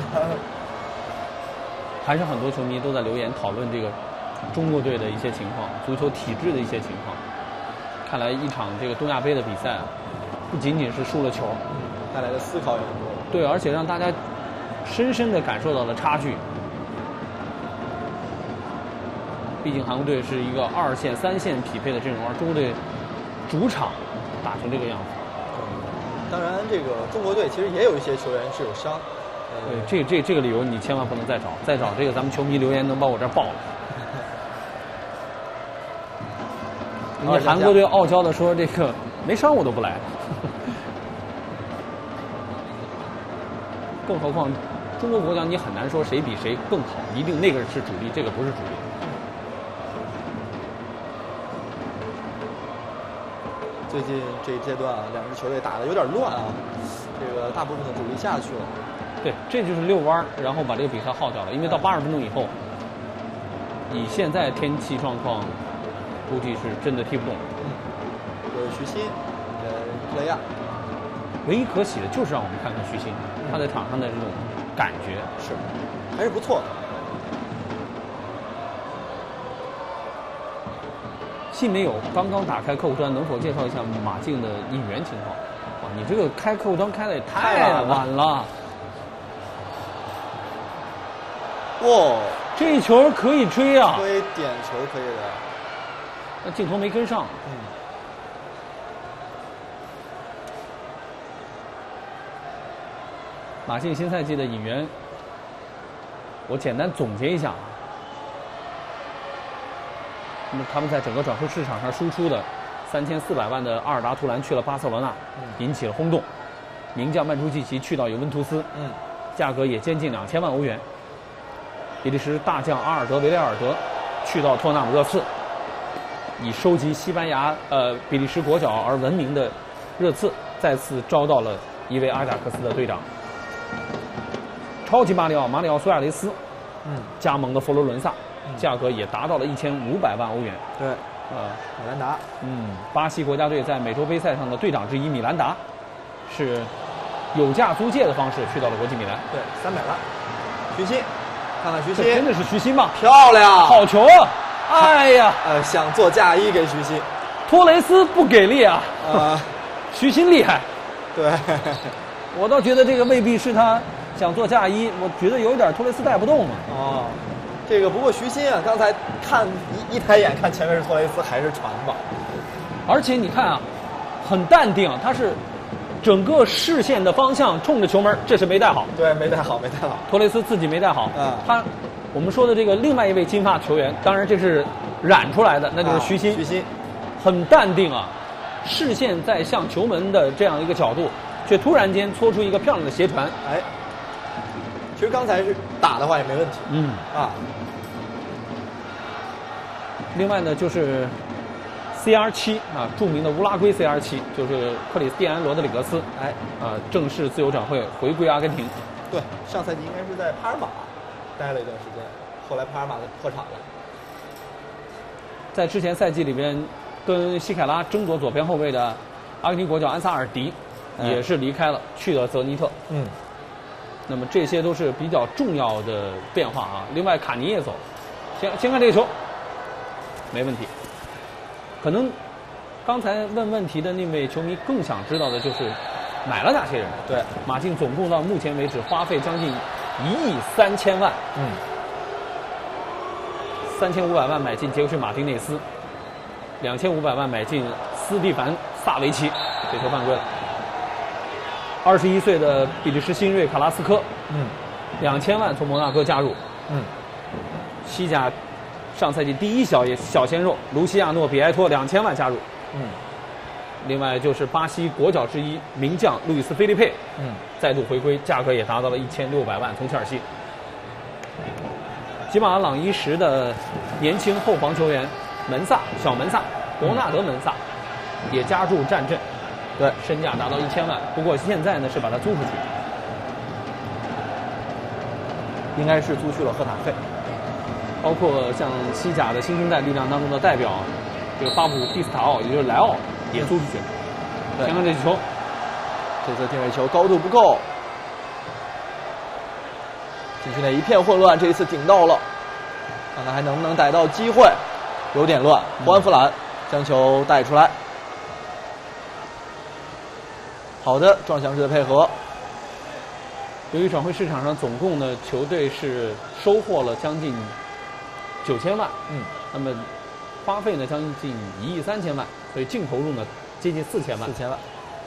还是很多球迷都在留言讨论这个中国队的一些情况，足球体制的一些情况。看来一场这个东亚杯的比赛，不仅仅是输了球， 带来的思考也很多。 对，而且让大家深深地感受到了差距。 毕竟韩国队是一个二线、三线匹配的阵容，而中国队主场打成这个样子。 当然，这个中国队其实也有一些球员是有伤。 对，这这这个理由你千万不能再找，再找这个咱们球迷留言能把我这儿爆了。人家韩国队傲娇的说：“这个没伤我都不来。”更何况，中国国脚你很难说谁比谁更好，一定那个是主力，这个不是主力。 最近这一阶段啊，两支球队打得有点乱啊，这个大部分的主力下去了。 对，这就是遛弯，然后把这个比赛耗掉了。因为到八十分钟以后，以现在天气状况，估计是真的踢不动。 嗯，有徐新，呃，克雷亚。 唯一可喜的就是让我们看看徐新，他在场上的这种感觉是，还是不错的。 信没有刚刚打开客户端，能否介绍一下马竞的引援情况？哇，你这个开客户端开的也太晚了。 哇， 这球可以吹啊！ 吹点球可以的。 那镜头没跟上。 嗯。 马竞新赛季的引援，我简单总结一下。那么他们在整个转会市场上输出的三千四百万的阿尔达图兰去了巴塞罗那， 嗯、 引起了轰动。名将曼朱基奇去到尤文图斯， 嗯， 价格也接近两千万欧元。比利时大将阿尔德维雷尔德去到托纳姆热刺，以收集西班牙呃比利时国脚而闻名的热刺再次招到了一位阿贾克斯的队长。超级马里奥马里奥苏亚雷斯， 嗯， 加盟的佛罗伦萨，嗯、价格也达到了一千五百万欧元。 对， 呃， 米兰达， 嗯，巴西国家队在美洲杯赛上的队长之一米兰达，是有价租借的方式去到了国际米兰。 对，三百万。徐新，看看徐新， 真的是徐新吗？ 漂亮， 好球啊！哎呀， 呃，想做嫁衣给徐新， 托雷斯不给力啊。 啊， 徐新厉害。 对。 我倒觉得这个未必是他想做嫁衣，我觉得有点托雷斯带不动嘛。 哦，这个不过徐新啊，刚才看一一抬眼看前面是托雷斯还是传吧， 而且你看啊，很淡定，他是整个视线的方向冲着球门，这是没带好。 对，没带好，没带好。 托雷斯自己没带好。 嗯， 他我们说的这个另外一位金发球员，当然这是染出来的，那就是徐新。 啊、徐新很淡定啊，视线在向球门的这样一个角度。却突然间搓出一个漂亮的斜传， 哎，其实刚才是打的话也没问题， 嗯啊。 另外呢，就是 C R 七啊，著名的乌拉圭 C R 七，就是克里斯蒂安·罗德里格斯， 哎， 啊，正式自由转会回归阿根廷。 对，上赛季应该是在帕尔马待了一段时间，后来帕尔马破产了。 在之前赛季里边，跟西凯拉争夺左边后卫的阿根廷国脚安萨尔迪。也是离开了，去了泽尼特。 嗯， 那么这些都是比较重要的变化啊。另外，卡尼也走。先先看这个球，没问题。可能刚才问问题的那位球迷更想知道的就是买了哪些人？ 对， 马竞总共到目前为止花费将近一亿三千万。 嗯， 三千五百万买进杰克逊·马丁内斯，两千五百万买进斯蒂凡·萨维奇，这球犯规了。二十一岁的比利时新锐卡拉斯科， 嗯， 两千万从摩纳哥加入， 嗯， 西甲上赛季第一小也小鲜肉卢西亚诺比埃托两千万加入， 嗯， 另外就是巴西国脚之一名将路易斯菲利佩， 嗯， 再度回归，价格也达到了一千六百万从切尔西。吉马朗伊什的年轻后防球员门萨小门萨伯纳德门萨也加入战阵。 对， 身价达到一千万，不过现在呢是把它租出去， 应该是租去了赫塔费， 包括像西甲的新生代力量当中的代表，这个巴布蒂斯塔奥，也就是莱奥也租出去。 对， 先看这球， 这次定位球高度不够，禁区内一片混乱，这一次顶到了，看看还能不能逮到机会，有点乱。胡安弗兰将球带出来。好的，撞墙式的配合。 由于转会市场上总共呢，球队是收获了将近九千万， 嗯， 那么花费呢将近一亿三千万，所以净投入呢接近四千万。 四千万。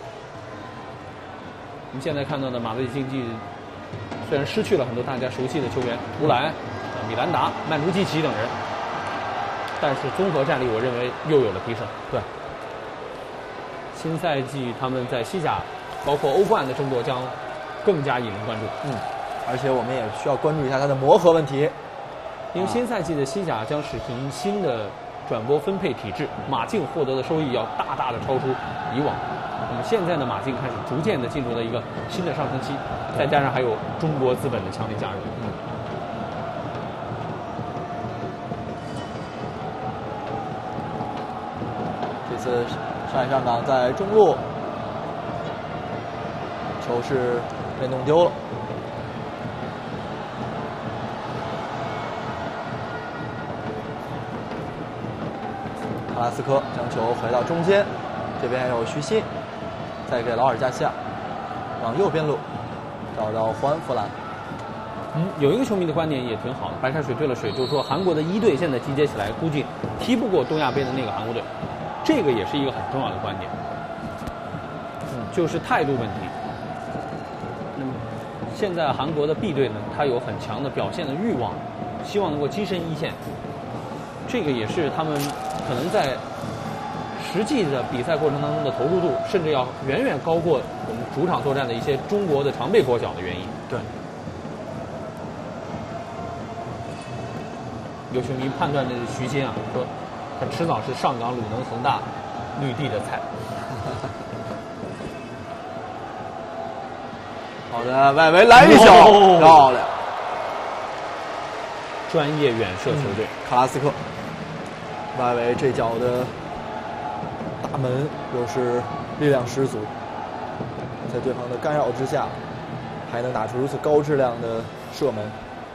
我们现在看到的马德里竞技虽然失去了很多大家熟悉的球员，乌莱、米兰达、曼朱基奇等人，但是综合战力我认为又有了提升。 对， 新赛季他们在西甲，包括欧冠的争夺将更加引人关注。 嗯，而且我们也需要关注一下他的磨合问题， 因为新赛季的西甲将实行新的转播分配体制，马竞获得的收益要大大的超出以往。那么现在的马竞开始逐渐的进入了一个新的上升期，再加上还有中国资本的强力加入。 嗯。这次上海上港在中路，球是被弄丢了。卡拉斯科将球回到中间，这边还有徐新，再给劳尔加西亚，往右边路找到胡安·弗兰。 嗯，有一个球迷的观点也挺好的，白开水兑了水，就是说韩国的一队现在集结起来，估计踢不过东亚杯的那个韩国队，这个也是一个很重要的观点。嗯，就是态度问题。那么现在韩国的 B 队呢，他有很强的表现的欲望，希望能够跻身一线。这个也是他们可能在实际的比赛过程当中的投入度，甚至要远远高过我们主场作战的一些中国的常备国脚的原因。 对。 有球迷判断的徐新啊，说他迟早是上港、鲁能、恒大、绿地的菜。 好的，外围来一脚， 哦、 漂亮！ 专业远射球队、 嗯、卡拉斯克，外围这脚的大门又是力量十足，在对方的干扰之下，还能打出如此高质量的射门。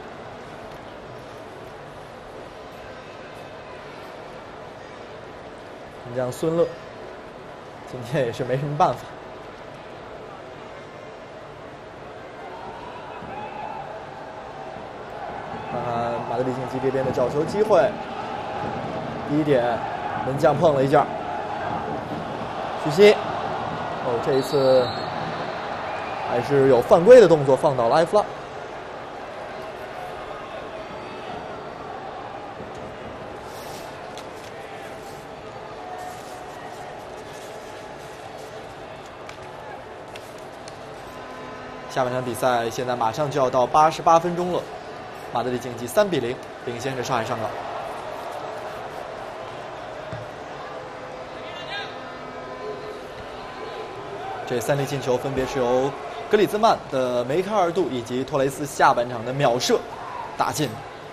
门将孙乐今天也是没什么办法。看看马德里竞技这边的角球机会，第一点，门将碰了一下，徐新，哦，这一次还是有犯规的动作，放倒了埃弗拉。下半场比赛现在马上就要到八十八分钟了，马德里竞技三比零领先着上海上港。这三粒进球分别是由格里兹曼的梅开二度以及托雷斯下半场的秒射打进。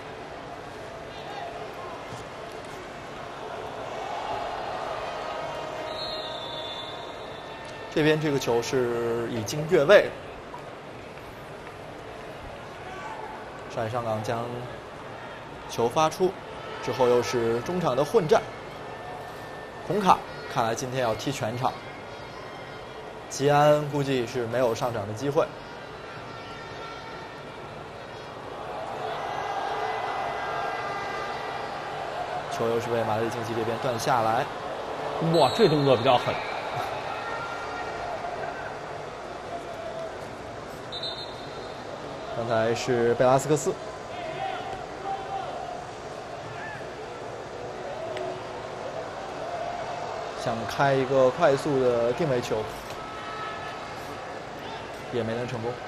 这边这个球是已经越位了。上海上港将球发出，之后又是中场的混战。红卡看来今天要踢全场，吉安估计是没有上场的机会。球又是被马德里竞技这边断下来。 哇，这动作比较狠。 刚才是贝拉斯克斯，想开一个快速的定位球，也没能成功。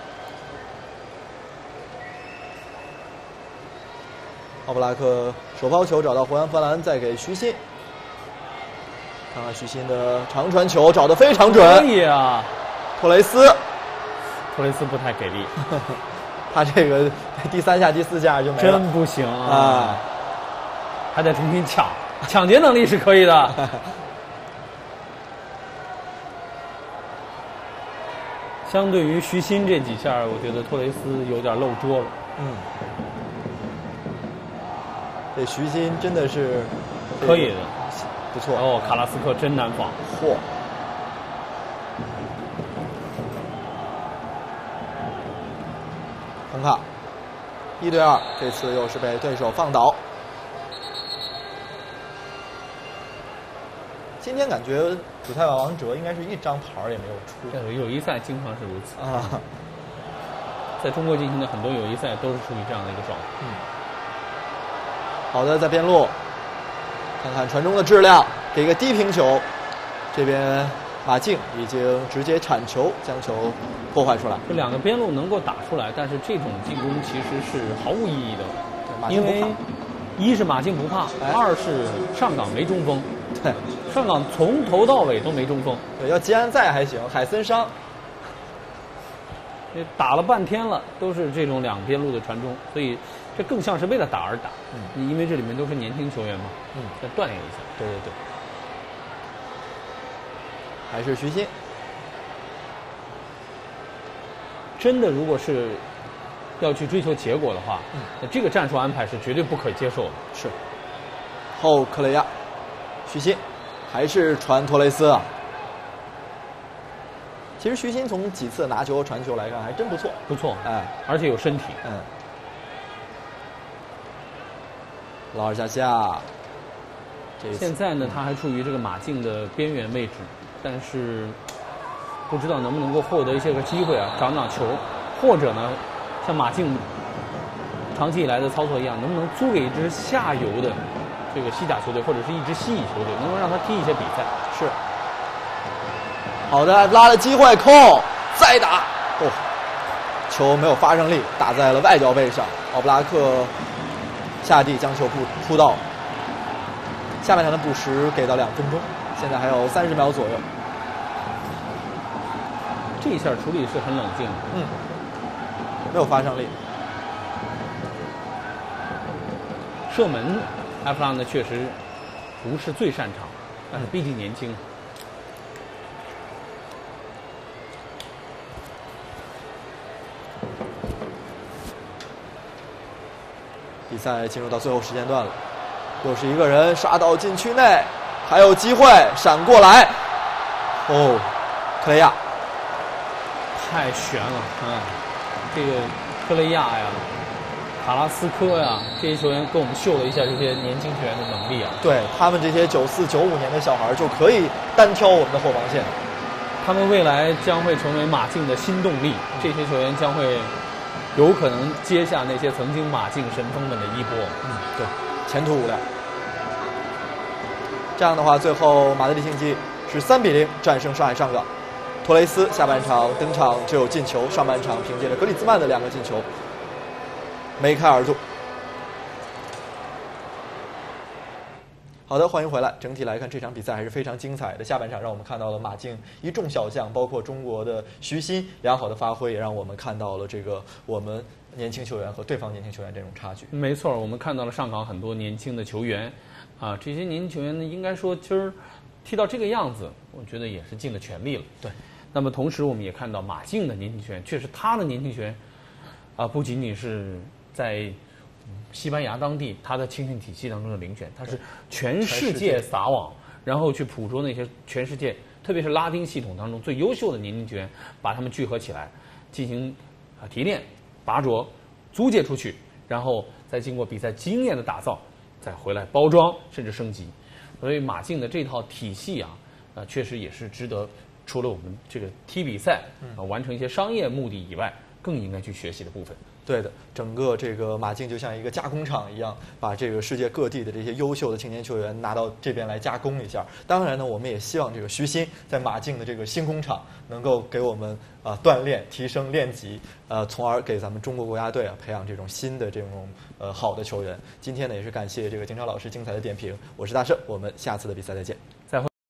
奥布拉克手抛球找到胡安·弗兰，再给徐新，看看徐新的长传球找得非常准。 可以啊， 托雷斯， 托雷斯不太给力。 他这个第三下、第四下就没了， 真不行啊！啊还得重新抢，抢劫能力是可以的。相对于徐新这几下，我觉得托雷斯有点漏桌了。 嗯，这徐新真的是可以的， 不错。 哦，卡拉斯克真难防。 嚯！红卡，一对二，这次又是被对手放倒。 今天感觉主泰王哲应该是一张牌也没有出。 对，友谊赛经常是如此啊。 在中国进行的很多友谊赛都是处于这样的一个状态。 嗯。好的，在边路，看看传中的质量，给个低平球，这边马竞已经直接铲球将球破坏出来。 这两个边路能够打出来，但是这种进攻其实是毫无意义的，因为一是马竞不怕， 哎、 二是上港没中锋。 对， 上港从头到尾都没中锋。 对，要吉安在还行，海森伤。 打了半天了，都是这种两边路的传中，所以这更像是为了打而打。嗯，因为这里面都是年轻球员嘛， 嗯， 再锻炼一下。 对对对。还是徐新。 真的，如果是要去追求结果的话，嗯，那这个战术安排是绝对不可接受的。 是。后克雷亚，徐新，还是传托雷斯啊。其实徐新从几次拿球传球来看还真不错， 不错， 哎， 而且有身体， 嗯。劳尔加西亚， 现在呢，他还处于这个马竞的边缘位置，但是不知道能不能够获得一些个机会啊，长长球，或者呢，像马竞长期以来的操作一样，能不能租给一支下游的这个西甲球队，或者是一支西乙球队，能够让他踢一些比赛？ 是。好的，拉了机会，控，再打，哦，球没有发生力，打在了外脚背上。奥布拉克下地将球扑扑到。下半场的补时给到两分钟，现在还有三十秒左右。 这一下处理是很冷静的， 嗯，没有发生力。 射门，埃弗拉呢确实不是最擅长，但是毕竟年轻。 比赛进入到最后时间段了，又是一个人杀到禁区内，还有机会闪过来。哦，克雷亚， 太悬了啊！这个克雷亚呀、卡拉斯科呀，这些球员给我们秀了一下这些年轻球员的能力啊。 对他们这些九四九五年的小孩就可以单挑我们的后防线， 他们未来将会成为马竞的新动力。这些球员将会有可能接下那些曾经马竞神锋们的衣钵。 嗯，对，前途无量。这样的话，最后马德里竞技是三比零战胜上海上港。托雷斯下半场登场只有进球，上半场凭借着格里兹曼的两个进球梅开二度。好的，欢迎回来。整体来看，这场比赛还是非常精彩的。下半场让我们看到了马竞一众小将，包括中国的徐新良好的发挥，也让我们看到了这个我们年轻球员和对方年轻球员这种差距。 没错，我们看到了上港很多年轻的球员，啊，这些年轻球员呢，应该说今儿踢到这个样子，我觉得也是尽了全力了。 对。 那么同时，我们也看到马竞的年轻球员，确实他的年轻球员，啊，不仅仅是在西班牙当地他的青训体系当中的遴选，他是全世界撒网，然后去捕捉那些全世界，特别是拉丁系统当中最优秀的年轻球员，把他们聚合起来，进行啊提炼、拔擢、租借出去，然后再经过比赛经验的打造，再回来包装甚至升级。所以马竞的这套体系啊，啊确实也是值得除了我们这个踢比赛啊完成一些商业目的以外，更应该去学习的部分。 对的，整个这个马竞就像一个加工厂一样，把这个世界各地的这些优秀的青年球员拿到这边来加工一下。当然呢，我们也希望这个徐新在马竞的这个新工厂能够给我们啊、呃、锻炼、提升练级，呃，从而给咱们中国国家队啊培养这种新的这种呃好的球员。今天呢，也是感谢这个金超老师精彩的点评。我是大圣，我们下次的比赛再见。